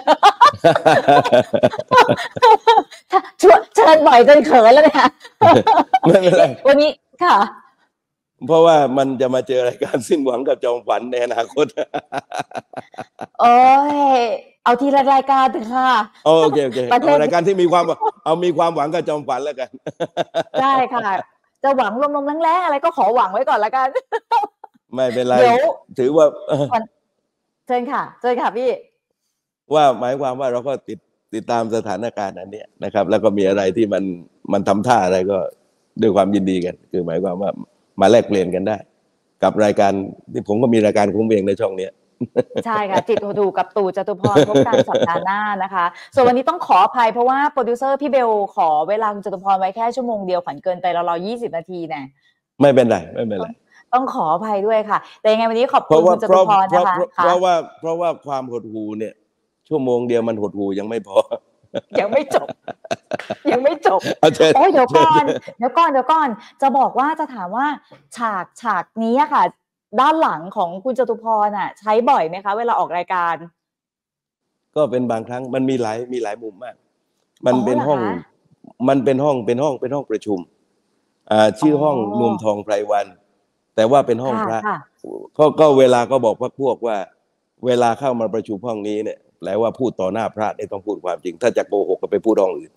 A: ชวนเชิญบ่อยจนเขินแล้วเนี่ย
B: ไม่เป็นไร
A: วันนี้ค่ะ
B: เพราะว่ามันจะมาเจอรายการสิ้นหวังกับจอมขวัญในอนาคต
A: โอ้ยเอาทีละรายการเถอะค่ะ
B: โอเคโอเคเอารายการที่มีความเอามีความหวังกับจอมขวัญแล้วกัน
A: ได้ค่ะจะหวังลมๆแรงๆอะไรก็ขอหวังไว้ก่อนละกัน
B: ไม่เป็นไรถือว่า
A: เชิญค่ะเชิญค่ะพี่
B: ว่าหมายความว่าเราก็ติดติดตามสถานการณ์อันนี้นะครับแล้วก็มีอะไรที่มันมันทำท่าอะไรก็ด้วยความยินดีกันคือหมายความว่ามาแลกเปลี่ยนกันได้กับรายการที่ผมก็มีรายการของผมเองในช่องนี้
A: ใช่ค่ะจิตดูกับตู่จตุพรพบกันสัปดาห์หน้านะคะส่วนวันนี้ต้องขออภัยเพราะว่าโปรดิวเซอร์พี่เบลขอเวลาคุณจตุพรไว้แค่ชั่วโมงเดียวขวัญเกินไปเรารอยี่สิบนาทีแน่
B: ไม่เป็นไรไม่เป็นไร
A: ต้องขออภัยด้วยค่ะแต่ยังไงวันนี้ขอบคุณคุณจตุพรนะคะ
B: เพราะว่าเพราะว่าความหดหู่เนี่ยชั่วโมงเดียวมันหดหู่ยังไม่พอ
A: ยังไม่จบยังไม่จบ
B: เอาเชิญ
A: โอ้ยเดี๋ยว
B: เชิ
A: ก่
B: ญ
A: อนเดี๋ยวก่อนเดี๋ยวก่อนจะบอกว่าจะถามว่าฉากฉากนี้อะค่ะ ด้านหลังของคุณจตุพรน่ะ ใช้บ่อยไหมคะ เวลาออกรายการ
B: ก็เป็นบางครั้งมันมีหลายมีหลายมุมมาก มัน
A: อ๋อ
B: เป็น
A: เหรอ
B: ห้อง
A: คะ
B: มันเป็นห้องเป็นห้องเป็นห้องประชุมอ่าชื่ออ
A: อ
B: ห้องนวมทองไพรวัน แต่ว่าเป็นห้องพระ
A: ค่ะ
B: ก็ก็เวลาก็บอกพรรคพวกว่า เวลาเข้ามาประชุมห้องนี้เนี่ยแปลว่าพูดต่อหน้าพระเนี่ยต้องพูดความจริง ถ้าจะโกหกก็ไปพูดห้องอื่น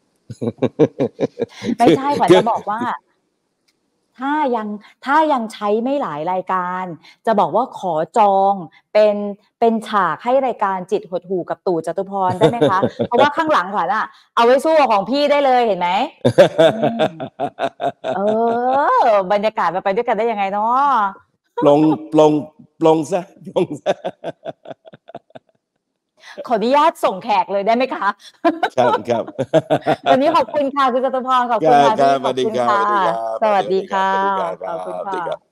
A: ไม่ใช่ ขวัญจะบอกว่า ถ้ายังถ้ายังใช้ไม่หลายรายการ จะบอกว่าขอจองเป็นเป็นฉากให้รายการจิตหดหู่กับตู่จตุพรได้ไหมคะ เพราะว่าข้างหลังขวัญอะเอาไว้สู้กับของพี่ได้เลยเห็นไหม อืม เออ บรรยากาศมันไปด้วยกันได้ยังไงเนาะ
B: ปลงปลงปลงซะปลงซะ
A: ขออนุญาตส่งแขกเลยได้ไหมคะ
B: ครับครับ
A: วันนี้ขอบคุณค่ะคุณจตุพร ขอบ
B: ค
A: คุณ
B: รับ
A: ค่ะ
B: ครั
A: พี่
B: บ
A: ข
B: ส
A: อบ
B: วัสดี
A: คุณ
B: ครับ
A: ค่ะ
B: สวัสดีครับ
A: สวัสดีค่ะ
B: สวัสดีครับ
A: ขอบคุณ
B: สวัสดีครั
A: ค่ะ
B: บ